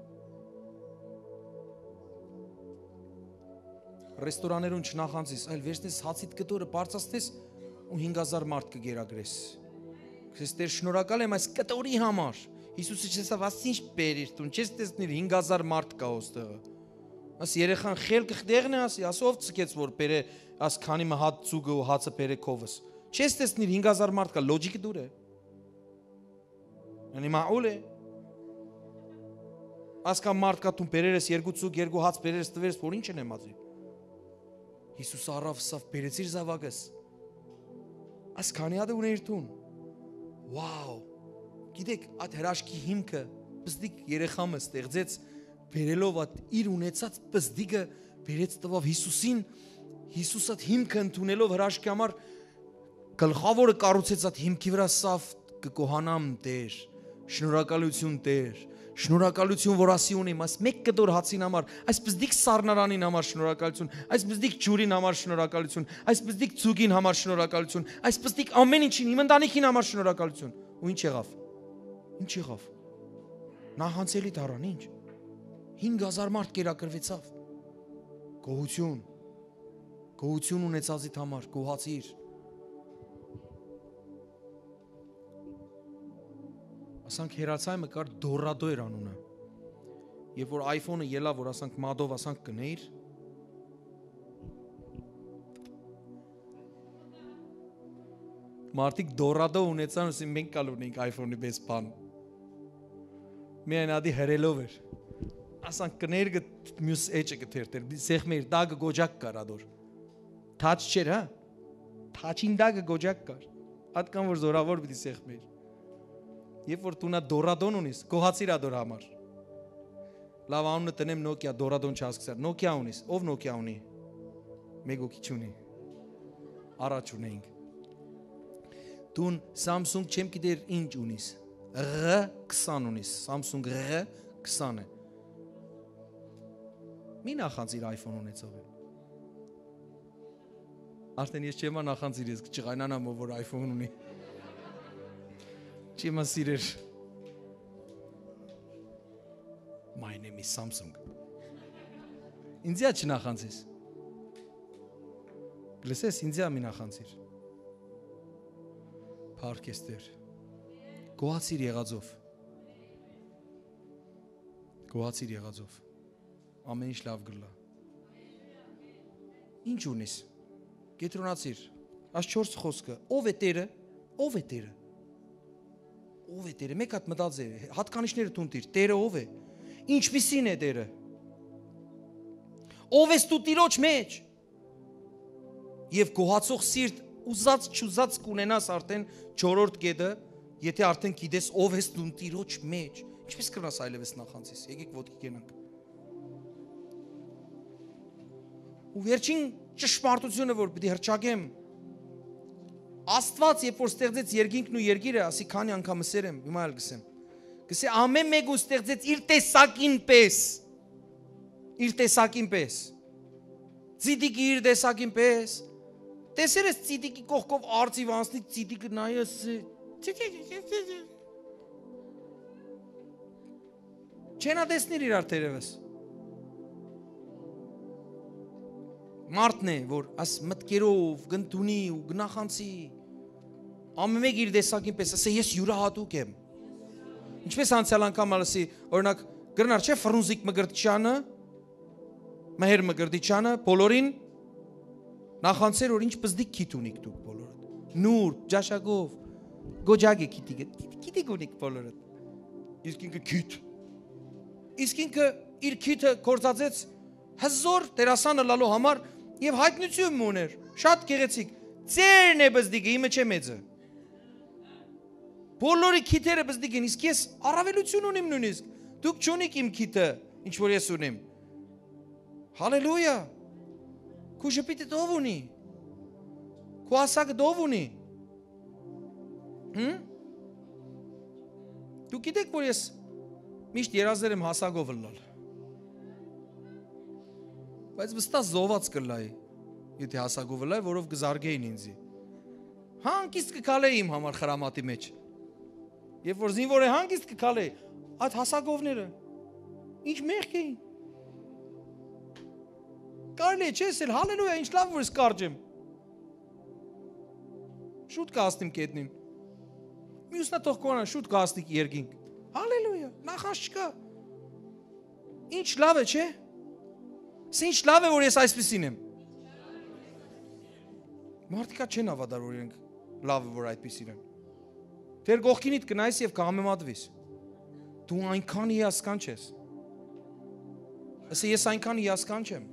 Ռեստորաներուն չնախանցիս, այլ վերցնես հացիդ կտորը բարձրացնես ու հինգ հազար մարդ կգերագրես։ Քեզ Տեր շնորհակալ եմ այս կտորի համար։ Հիսուսը չեսավ ասի ինչ բերիր տուն, չես տեսնիր հինգ հազար մարդ կա ոստեղը։ Աս երեխան խելքը խդեղն է ասի, ասով ցկեց որ բերե աս քանի մը հատ ծուգը ու հացը բերե քովս։ Չես տեսնիր հինգ հազար մարդ կա, լոջիկը դուր է։ Անի մաուլ է։ Ասկա մարդ կա տուն բերերես երկու ծուգ, երկու հաց բերերես տվերես, որ ինչ են եմացի։ Հիսուս առավ սավ բերեցիր զավակս։ Աս քանի հատ ուներ տուն։ Վաու։ Գիտեք, այդ հրաշքի հիմքը բզդիկ երեխամը ստեղծեց բերելով այդ իր ունեցած բզդիկը բերեց տվավ Հիսուսին, Հիսուս այդ հիմքը ընդունելով հրաշքի համար գլխավորը կառուցեց այդ հիմքի վրա սավ կկոհանամ Տեր, շնորհակալություն Տեր, շնորհակալություն որ ասի ունիմ, այս մեկ կտոր հացին համար, այս բզդիկ սառնարանին համար շնորհակալություն, այս բզդիկ ջուրին համար շնորհակալություն, այս բզդիկ ցուգին համար շնորհակալություն, այս բզդիկ ամեն ինչին, իմ ընտանիքին համար շնորհակալություն։ Ու ինչ եղավ։ Ինչ եղավ։ Նախանցելի դառան, ինչ։ հինգ հազար մարդ կերակրվեցավ։ Գոհություն։ Գոհություն ունեցածիդ համար, գոհացիր։ Ասանք հերացայմը կար դորադո էր անունը։ Երբ որ iPhone-ը ելա, որ ասանք մադով ասանք կնեիր, մարդիկ դորադո ունեցան, ասին մենք կալ ունենք iPhone-ի պես բան։ Միայն ադի հրելով էր։ Ասանք կներ մյուս էջը կթերթեր, սեղմեր, դագը գոջակ կար ադոր։ Թաչ չեր, հա։ Թաչին դագը գոջակ կար։ Ատկան որ զորավոր պիտի սեղմեր։ Երբ որ տունա դորադոն ունիս, գոհացիր ադոր համար։ Լավ անունը տնեմ Nokia դորադոն չհասկացար։ Nokia ունիս, ով Nokia ունի։ Մեկ օքի չունի։ Առաջ ունենք։ Տուն Samsung չեմ գիտեր ինչ ունիս։ R քսան ունիս, Samsung R քսան է։ Մի նախանցիր iPhone ունեցող է։ Արդեն ես չեմ նախանցիր, ես չղայնանամ որ iPhone ունի։ Չեմ ասիրեր։ My name is Samsung։ Ինձիա չնախանցիս։ Լսես, ինձիա մի նախանցիր։ Փառքես Տեր։ Գոհացիր եղածով։ Գոհացիր եղածով։ Ամեն ինչ լավ գլա։ Ինչ ունես։ Կետրոնացիր։ Այս չորս խոսքը, ով է Տերը, ով է Տերը։ Ով է Տերը, մեկ հատ մտածեր, հատկանիշները տուն տիր, Տերը ով է, ինչպիսին է Տերը, Ով ես դու Տիրոջ մեջ։ Եվ գոհացող սիրտ ուզած չուզած կունենաս արդեն չորրորդ կետը, եթե արդեն գիտես ով ես դու Տիրոջ մեջ, ինչպես կրնաս այլևս նախանցես։ Եկեք ոտքի կենանք։ Ու վերջին ճշմարտությունը, որ պիտի հրճակեմ, Աստված, երբ որ ստեղծեց երկինքն ու երկիրը, ասի քանի անգամ սերեմ, հիմա էլ գսեմ։ Գսե ամեն մեկը ստեղծեց իր տեսակին պես։ Իր տեսակին պես։ Ծիդիկի իր տեսակին պես։ Տեսեր ես ծիդիկի կողքով արծիվ անցնի, ծիդիկը նայես։ Չենա տեսնիր իրար տերևս։ Մարդն է, որ աս մտքերով գնդունի ու գնախանցի։ Ամեն մեկ իր տեսակին պես, ասե ես յուրահատուկ եմ։ Ինչպես անցյալ անգամ ասի, օրինակ գրնար չէ Ֆրունզիկ Մկրտչյանը, Մհեր Մկրտչյանը, բոլորին նախանցեր, որ ինչ բզդիկ քիթ ունիք դուք բոլորդ։ Նուր, ջաշակով, գոջագ է քիթիկը, քիթիկ ունիք բոլորդ։ Իսկ ինքը քիթ։ Իսկ ինքը իր քիթը կործածեց հզոր դերասանը լալու համար եւ հայտնություն ուներ, շատ գեղեցիկ։ Ձերն է բզդիկը, իմը չէ մեծը։ Բոլորի քիթերը բզդիկ են, իսկ ես առավելություն ունիմ նույնիսկ։ Դուք չունիք իմ քիթը, ինչ որ ես ունիմ։ Հալելույա։ Քու ժպիտը ով ունի։ Քու ասակը ով ունի։ Հմ։ Դուք գիտեք, որ ես միշտ երազել եմ հասակով լալ։ Բայց վստահ զոհված կլայի, եթե հասակով լայի, որով կզարգեին ինձի։ Հանգիստ կքալեի իմ համար խրամատի մեջ։ Երբ որ զինվոր է հանգիստ կքալեի, այդ հասակովները ինչ մեղք էին։ Կարելի է չես էլ, հալելույա, ինչ լավ որ ես կարճ եմ։ Շուտ կհասնիմ կետնին։ Մյուսնա թող կոնա, շուտ կհասնիք երկինք։ Հալելույա, նախանց չկա։ Ինչ լավ է, չէ։ Սա ինչ լավ է, որ ես այսպիսին եմ։ Մարդիկա չեն ավադար, որ իրենք լավ է, որ այդպիսին են։ Դեր գողքինիդ կնայես և կհամեմատվիս։ Դու այնքան հիասքանչ ես։ Ասե ես այնքան հիասքանչ եմ։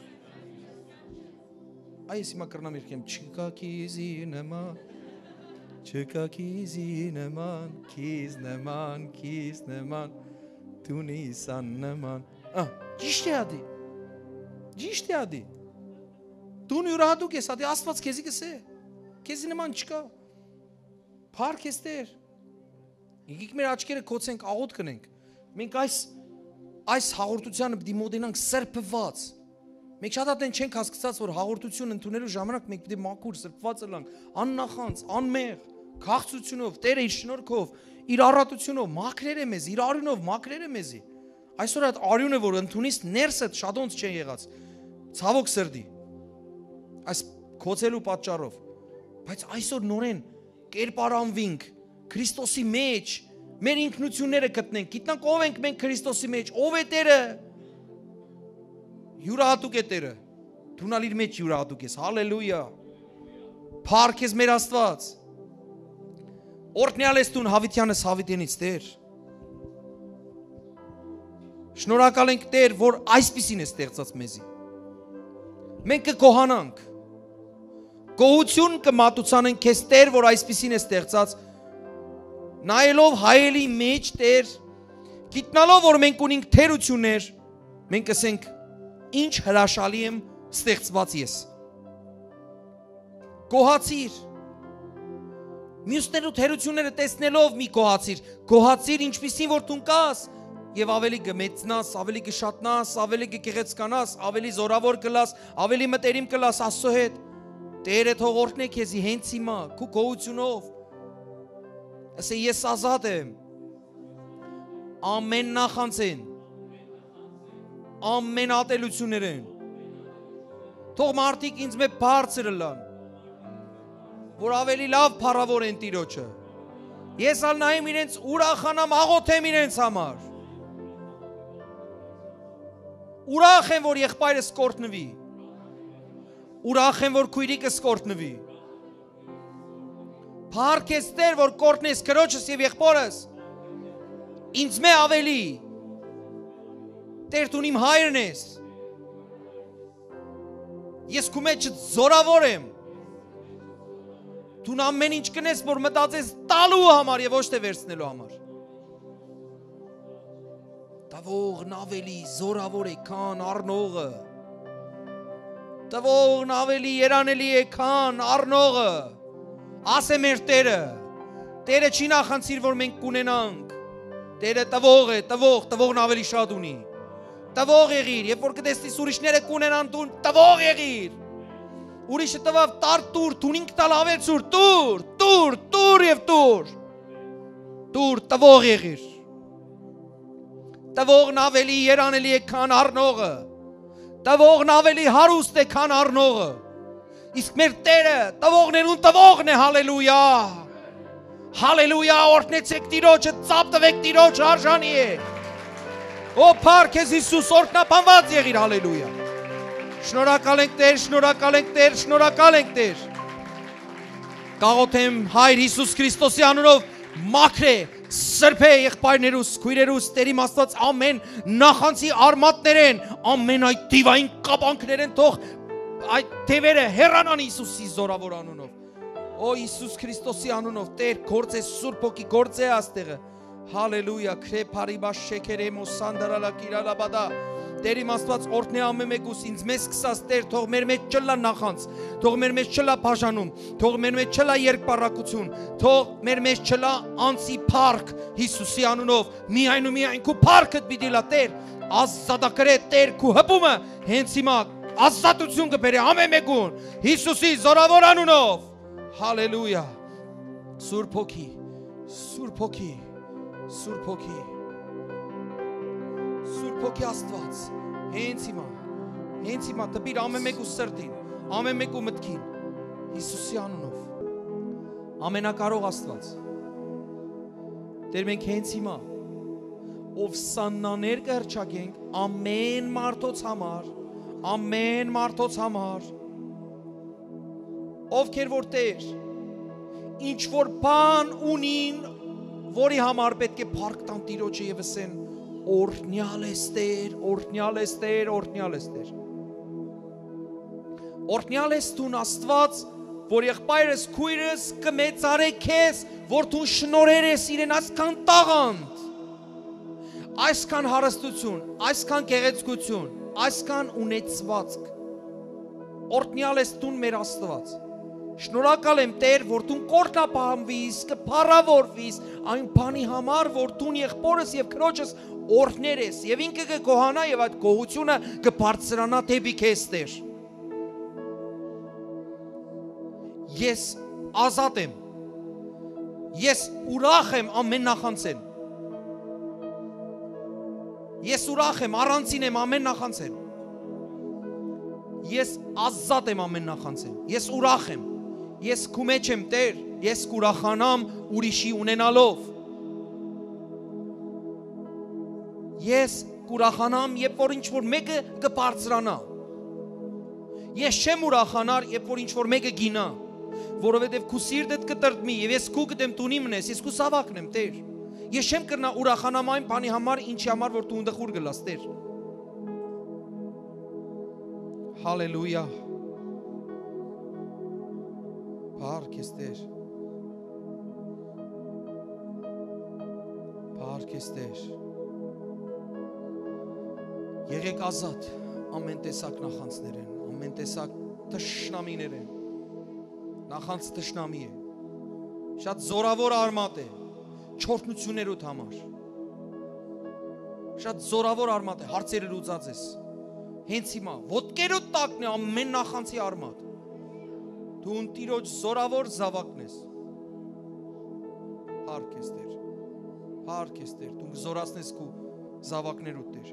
Այս հիմա կրնամ երկեմ, չկա քիզի նման, չկա քիզի նման, քիզ նման, քիզ նման, դունի սան նման։ Ճիշտ է ադի, ճիշտ է ադի, դուն յուրահատուկ ես, ադի Աստված քեզի կսե, քեզի նման չկա, փառք ես Տեր, եկեք մեր աչքերը քոցենք, աղոտ կնենք, մենք այս, այս հաղորդությանը պիտի մոտենանք սրբված, մենք շատ ատեն չենք հասկացած, որ հաղորդություն ընդունելու ժամանակ մենք պիտի մաքուր, սրբված ըլանք, աննախանց, անմեղ, քաղցությունով, Տերը իր շնորհքով, իր առատությունով մաքրեր է մեզ, իր արյունով մաքրեր է մեզի։ Այսօր այդ արյունը, որ ընդունից ներսդ շատ ոնց չեն եղած, ցավոք սրտի, այս քոցելու պատճառով, բայց այսօր նորեն կերպարանվինք Քրիստոսի մեջ, մեր ինքնությունները գտնենք, գիտնանք ով ենք մենք Քրիստոսի մեջ, ով է Տերը, յուրահատուկ է Տերը, դու իր մեջ յուրահատուկ ես, հալելույա, փառք ես մեր Աստված, օրհնյալ ես դու Հավիտյանս Հավիտենից Տեր, շնորհակալ ենք Տեր, որ այսպիսին է ստեղծած մեզի, մենք կգոհանանք, գոհություն կմատուցանենք քեզ Տեր, որ այսպիսին է ստեղծած, նայելով հայելի մեջ Տեր, գիտնալով, որ մենք ունենք թերություններ, մենք կսենք ինչ հրաշալի եմ ստեղծված ես։ Գոհացիր, մյուսներու թերությունները տեսնելով մի գոհացիր, գոհացիր ինչպիսին որ դու կաս, և ավելի կմեծնաս, ավելի կշատնաս, ավելի կգեղեցկանաս, ավելի զորավոր կլաս, ավելի մտերիմ կլաս Աստծո հետ, Տերը թող օրհնե քեզի հենց հիմա, քու գոհությունով, ասե ես ազատ եմ, ամեն նախանցեն, ամեն ատելություններեն, թող մարդիկ ինձ մեկ բարձր լան, որ ավելի լավ փառավոր են Տիրոջը, ես ալ նայեմ իրենց ուրախանամ աղոթեմ իրենց համար, ուրախ եմ, որ եղբայրս կորտնվի, ուրախ եմ, որ քույրիկս կորտնվի, փառք ես Տեր, որ կորտնես քրոջս և եղբորս, ինձ մե ավելի, Տեր դու իմ հայրն ես, Ես քու մեջ զորավոր եմ։ Դու ամեն ինչ կնես, որ մտածես տալու համար եւ ոչ թե վերցնելու համար։ Տվողն ավելի զորավոր է, քան առնողը։ Տվողն ավելի երանելի է, քան առնողը։ Ասե մեր Տերը, Տերը չի նախանցիր, որ մենք կունենանք։ Տերը տվող է, տվող, տվողն ավելի շատ ունի։ Տվող եղիր, երբ որ կտեսնես ուրիշները կունենան, դու տվող եղիր։ Ուրիշը տվավ տար տուր, դու ինք տալ ավելցուր, տուր, տուր, տուր եւ տուր։ Տուր, տվող եղիր։ Տվողն ավելի երանելի է, քան առնողը։ Տվողն ավելի հարուստ է, քան առնողը։ Իսկ մեր Տերը տվողներուն տվողն է, հալելույա։ Հալելույա, օրհնեցեք Տիրոջը, ծափ տվեք Տիրոջը, արժանի է։ Ո փառք քեզ Հիսուս, օրհնապանված եղիր, հալելույա։ Շնորհակալ ենք Տեր, շնորհակալ ենք Տեր, շնորհակալ ենք Տեր։ Գաղութեմ Հայր Հիսուս Քրիստոսի անունով մաքրե, սրբե եղբայրներուս, քույրերուս, Տերիմ Աստված ամեն նախանցի արմատներեն, ամեն այդ դիվային կապանքներեն թող այդ թևերը հեռանան Հիսուսի զորավոր անունով։ Օ Հիսուս Քրիստոսի անունով Տեր գործե Սուրբ Հոգի գործե աստեղը։ Հալելույա, քրեփարիբա շեքերեմո սանդարալա կիրալաբադա։ Տերիմ Աստված օրհնե ամեն մեկուս ինձ մեզ սկսած Տեր, թող մեր մեջ չլա նախանց, թող մեր մեջ չլա բաժանում, թող մեր մեջ չլա երկպառակություն, թող մեր մեջ չլա անցի փառք Հիսուսի անունով։ Միայն ու միայն քու փառքդ պիտի լա Տեր, ազատագրե Տեր քու հպումը հենց հիմա ազատություն կբերի ամեն մեկուն Հիսուսի զորավոր անունով։ Հալելույա։ Սուրբ Հոգի, Սուրբ Հոգի, Սուրբ Հոգի, Սուրբ Հոգի Աստված, հենց հիմա, հենց հիմա տպիր ամեն մեկու սրտին, ամեն մեկու մտքին, Հիսուսի անունով, ամենակարող Աստված, Տեր մենք հենց հիմա, ով սաննաներ կհրճագենք ամեն մարդոց համար, ամեն մարդոց համար, ովքեր որ Տեր, ինչ որ բան ունին, որի համար պետք է փառք տան Տիրոջը եւ ասեն օրհնյալ ես Տեր, օրհնյալ ես Տեր, օրհնյալ ես Տեր։ Օրհնյալ ես դու Աստված, որ եղբայրս քույրս կմեծարե քեզ, որ դու շնորհեր ես իրեն այսքան տաղանդ, այսքան հարստություն, այսքան գեղեցկություն, այսքան ունեցվածք։ Օրհնյալ ես դու մեր Աստված։ Շնորհակալ եմ Տեր, որ դու կորտնապահանվիս, կփառավորվիս այն բանի համար, որ դու եղբորս եւ քրոջս օրհներ ես եւ ինքը կգոհանա եւ այդ գոհությունը կբարձրանա դեպի քեզ Տեր։ Ես ազատ եմ։ Ես ուրախ եմ ամեն նախանցեն։ Ես ուրախ եմ, առանցին եմ ամեն նախանցեն։ Ես ազատ եմ ամեն նախանցեն։ Ես ուրախ եմ։ Ես քու մեջ եմ Տեր, ես կուրախանամ ուրիշի ունենալով։ Ես կուրախանամ, երբ որ ինչ-որ մեկը կբարձրանա։ Ես չեմ ուրախանար, երբ որ ինչ-որ մեկը գինա, որովհետև քու սիրտդ կտրտմի, եւ ես քու գտեմ տունի մնես, ես քու սավակն եմ Տեր։ Ես չեմ կրնա ուրախանամ այն բանի համար, ինչի համար որ դու ընդխուր գլաս Տեր։ Հալելույա։ Փառք ես Տեր։ Փառք ես Տեր։ Եղեք ազատ ամեն տեսակ նախանցներեն, ամեն տեսակ թշնամիներեն։ Նախանց թշնամի է։ Շատ զորավոր արմատ է, չորտնություններուդ համար։ Շատ զորավոր արմատ է, հարցերը լուծած ես։ Հենց հիմա, ոտքերուդ տակն է ամեն նախանցի արմատ։ Դու Տիրոջ զորավոր զավակն ես։ Փառք ես Տեր։ Փառք ես Տեր, դու կզորացնես քու զավակներուդ Տեր։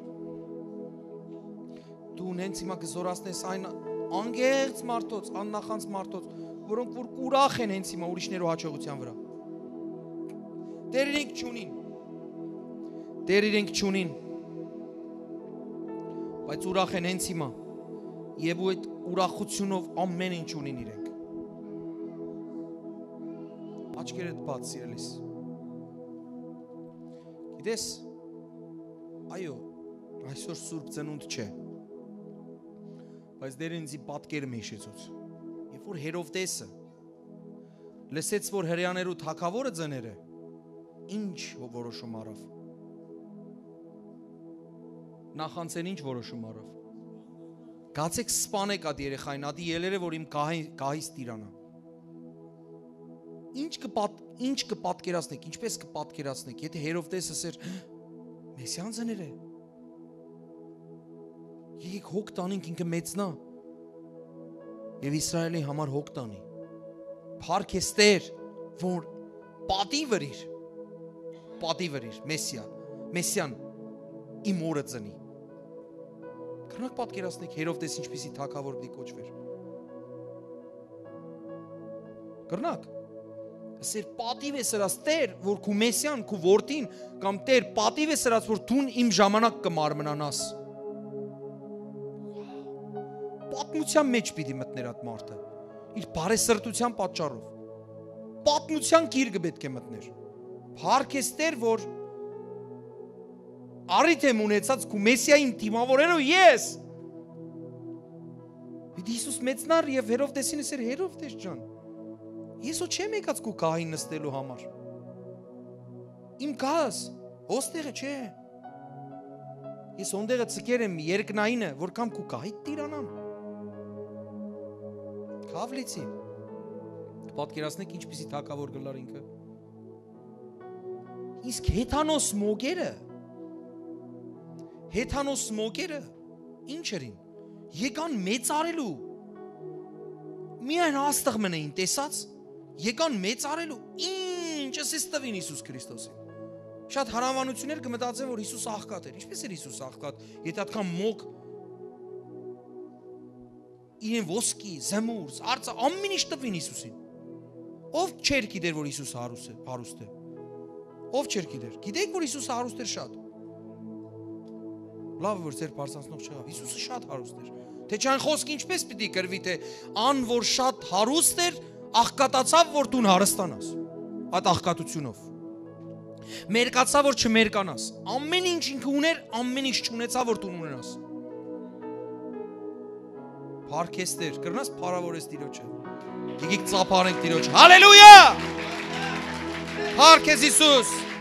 Դու հենց հիմա կզորացնես այն անգեղծ մարդոց, աննախանց մարդոց, որոնք որ ուրախ են հենց հիմա ուրիշներու հաջողության վրա։ Տեր իրենք չունին։ Տեր իրենք չունին։ Բայց ուրախ են հենց հիմա։ Եվ ու այդ ուրախությունով ամեն ինչ ունին իրենք։ Աչքերդ բաց սիրելիս։ Գիտես, այո, այսօր Սուրբ Ծնունդ չէ։ Բայց դեր ինձի պատկերը մի հիշեցուց։ Երբ որ Հերովդեսը լսեց, որ հրեաներու թագավորը ձներ է, ինչ որոշում արավ։ Նախանցեն ինչ որոշում արավ։ Գացեք սպանեք այդ երեխային, այդ ելերը, որ իմ գահից տիրանա։ Ինչ կպատ, ինչ կպատկերացնեք, ինչպես կպատկերացնեք, եթե Հերովդեսը սեր Մեսիան ձներ է։ Եկեք հոգ տանենք ինքը մեծնա եւ Իսրայելի համար հոգ տանի։ Փառք ես Տեր, որ պատիվ վրիր, պատիվ վրիր, Մեսիա, Մեսիան իմ օրը ծնի։ Քնակ պատկերացնեք Հերովդես ինչպիսի թագավոր պիտի կոչվեր։ Քնակ Սեր պատիվ է սրած Տեր, որ քու Մեսիան, քու որդին կամ Տեր պատիվ է սրած, որ դու իմ ժամանակ կմարմնանաս։ Պատմության մեջ պիտի մտներ այդ մարդը, իր բարեսրտության պատճառով։ Պատմության գիրկը պետք է մտներ։ Փառք ես Տեր, որ Արիթ եմ ունեցած քու Մեսիային դիմավորելով ես։ Պիտի Հիսուս մեծնար եւ Հերովդեսին ասեր Հերովդես ջան, ես ու չեմ եկած քու գահին նստելու համար։ Իմ գաս, ոստեղը չէ։ Ես ոնդեղը ցկեր եմ երկնայինը, որ կամ քու գահի տիրանամ։ Քավլիցի։ Պատկերացնեք ինչպիսի թագավոր գլար ինքը։ Իսկ Հեթանոս մոգերը Հեթանոս մոգերը ինչ երին, եկան մեծարելու, միայն աստղ մնեին տեսած, եկան մեծարելու, ինչ ասես տվին Հիսուս Քրիստոսին։ Շատ հարավանություններ կմտածեն, որ Հիսուս աղքատ էր, ինչպես էր Հիսուս աղքատ, եթե այդքան մոգ, իրեն ոսկի, զմուր, արծա, ամեն ինչ տվին Հիսուսին։ Ով չեր գիտեր, որ Հիսուս հարուստ է, ով չեր գիտեր, գիտեք, որ Հիսուս հարուստ էր շատ։ Լավ որ ձեր բարձրացնող չեղավ, Հիսուսը շատ հարուստ էր։ Թե չան խոսք ինչպես պիտի կրվի, թե ան որ շատ հարուստ էր, աղքատացավ, որ դու հարստանաս, այդ աղքատությունով։ Մերկացավ, որ չմերկանաս, ամեն ինչ ինքը ուներ, ամեն ինչ չունեցավ, որ դու ունենաս։ Փառք ես Տեր, կրնաս փառավորես Տիրոջը։ Եկեք ծափարենք Տիրոջը։ Հալելույա! Փառք ես Հիսուս։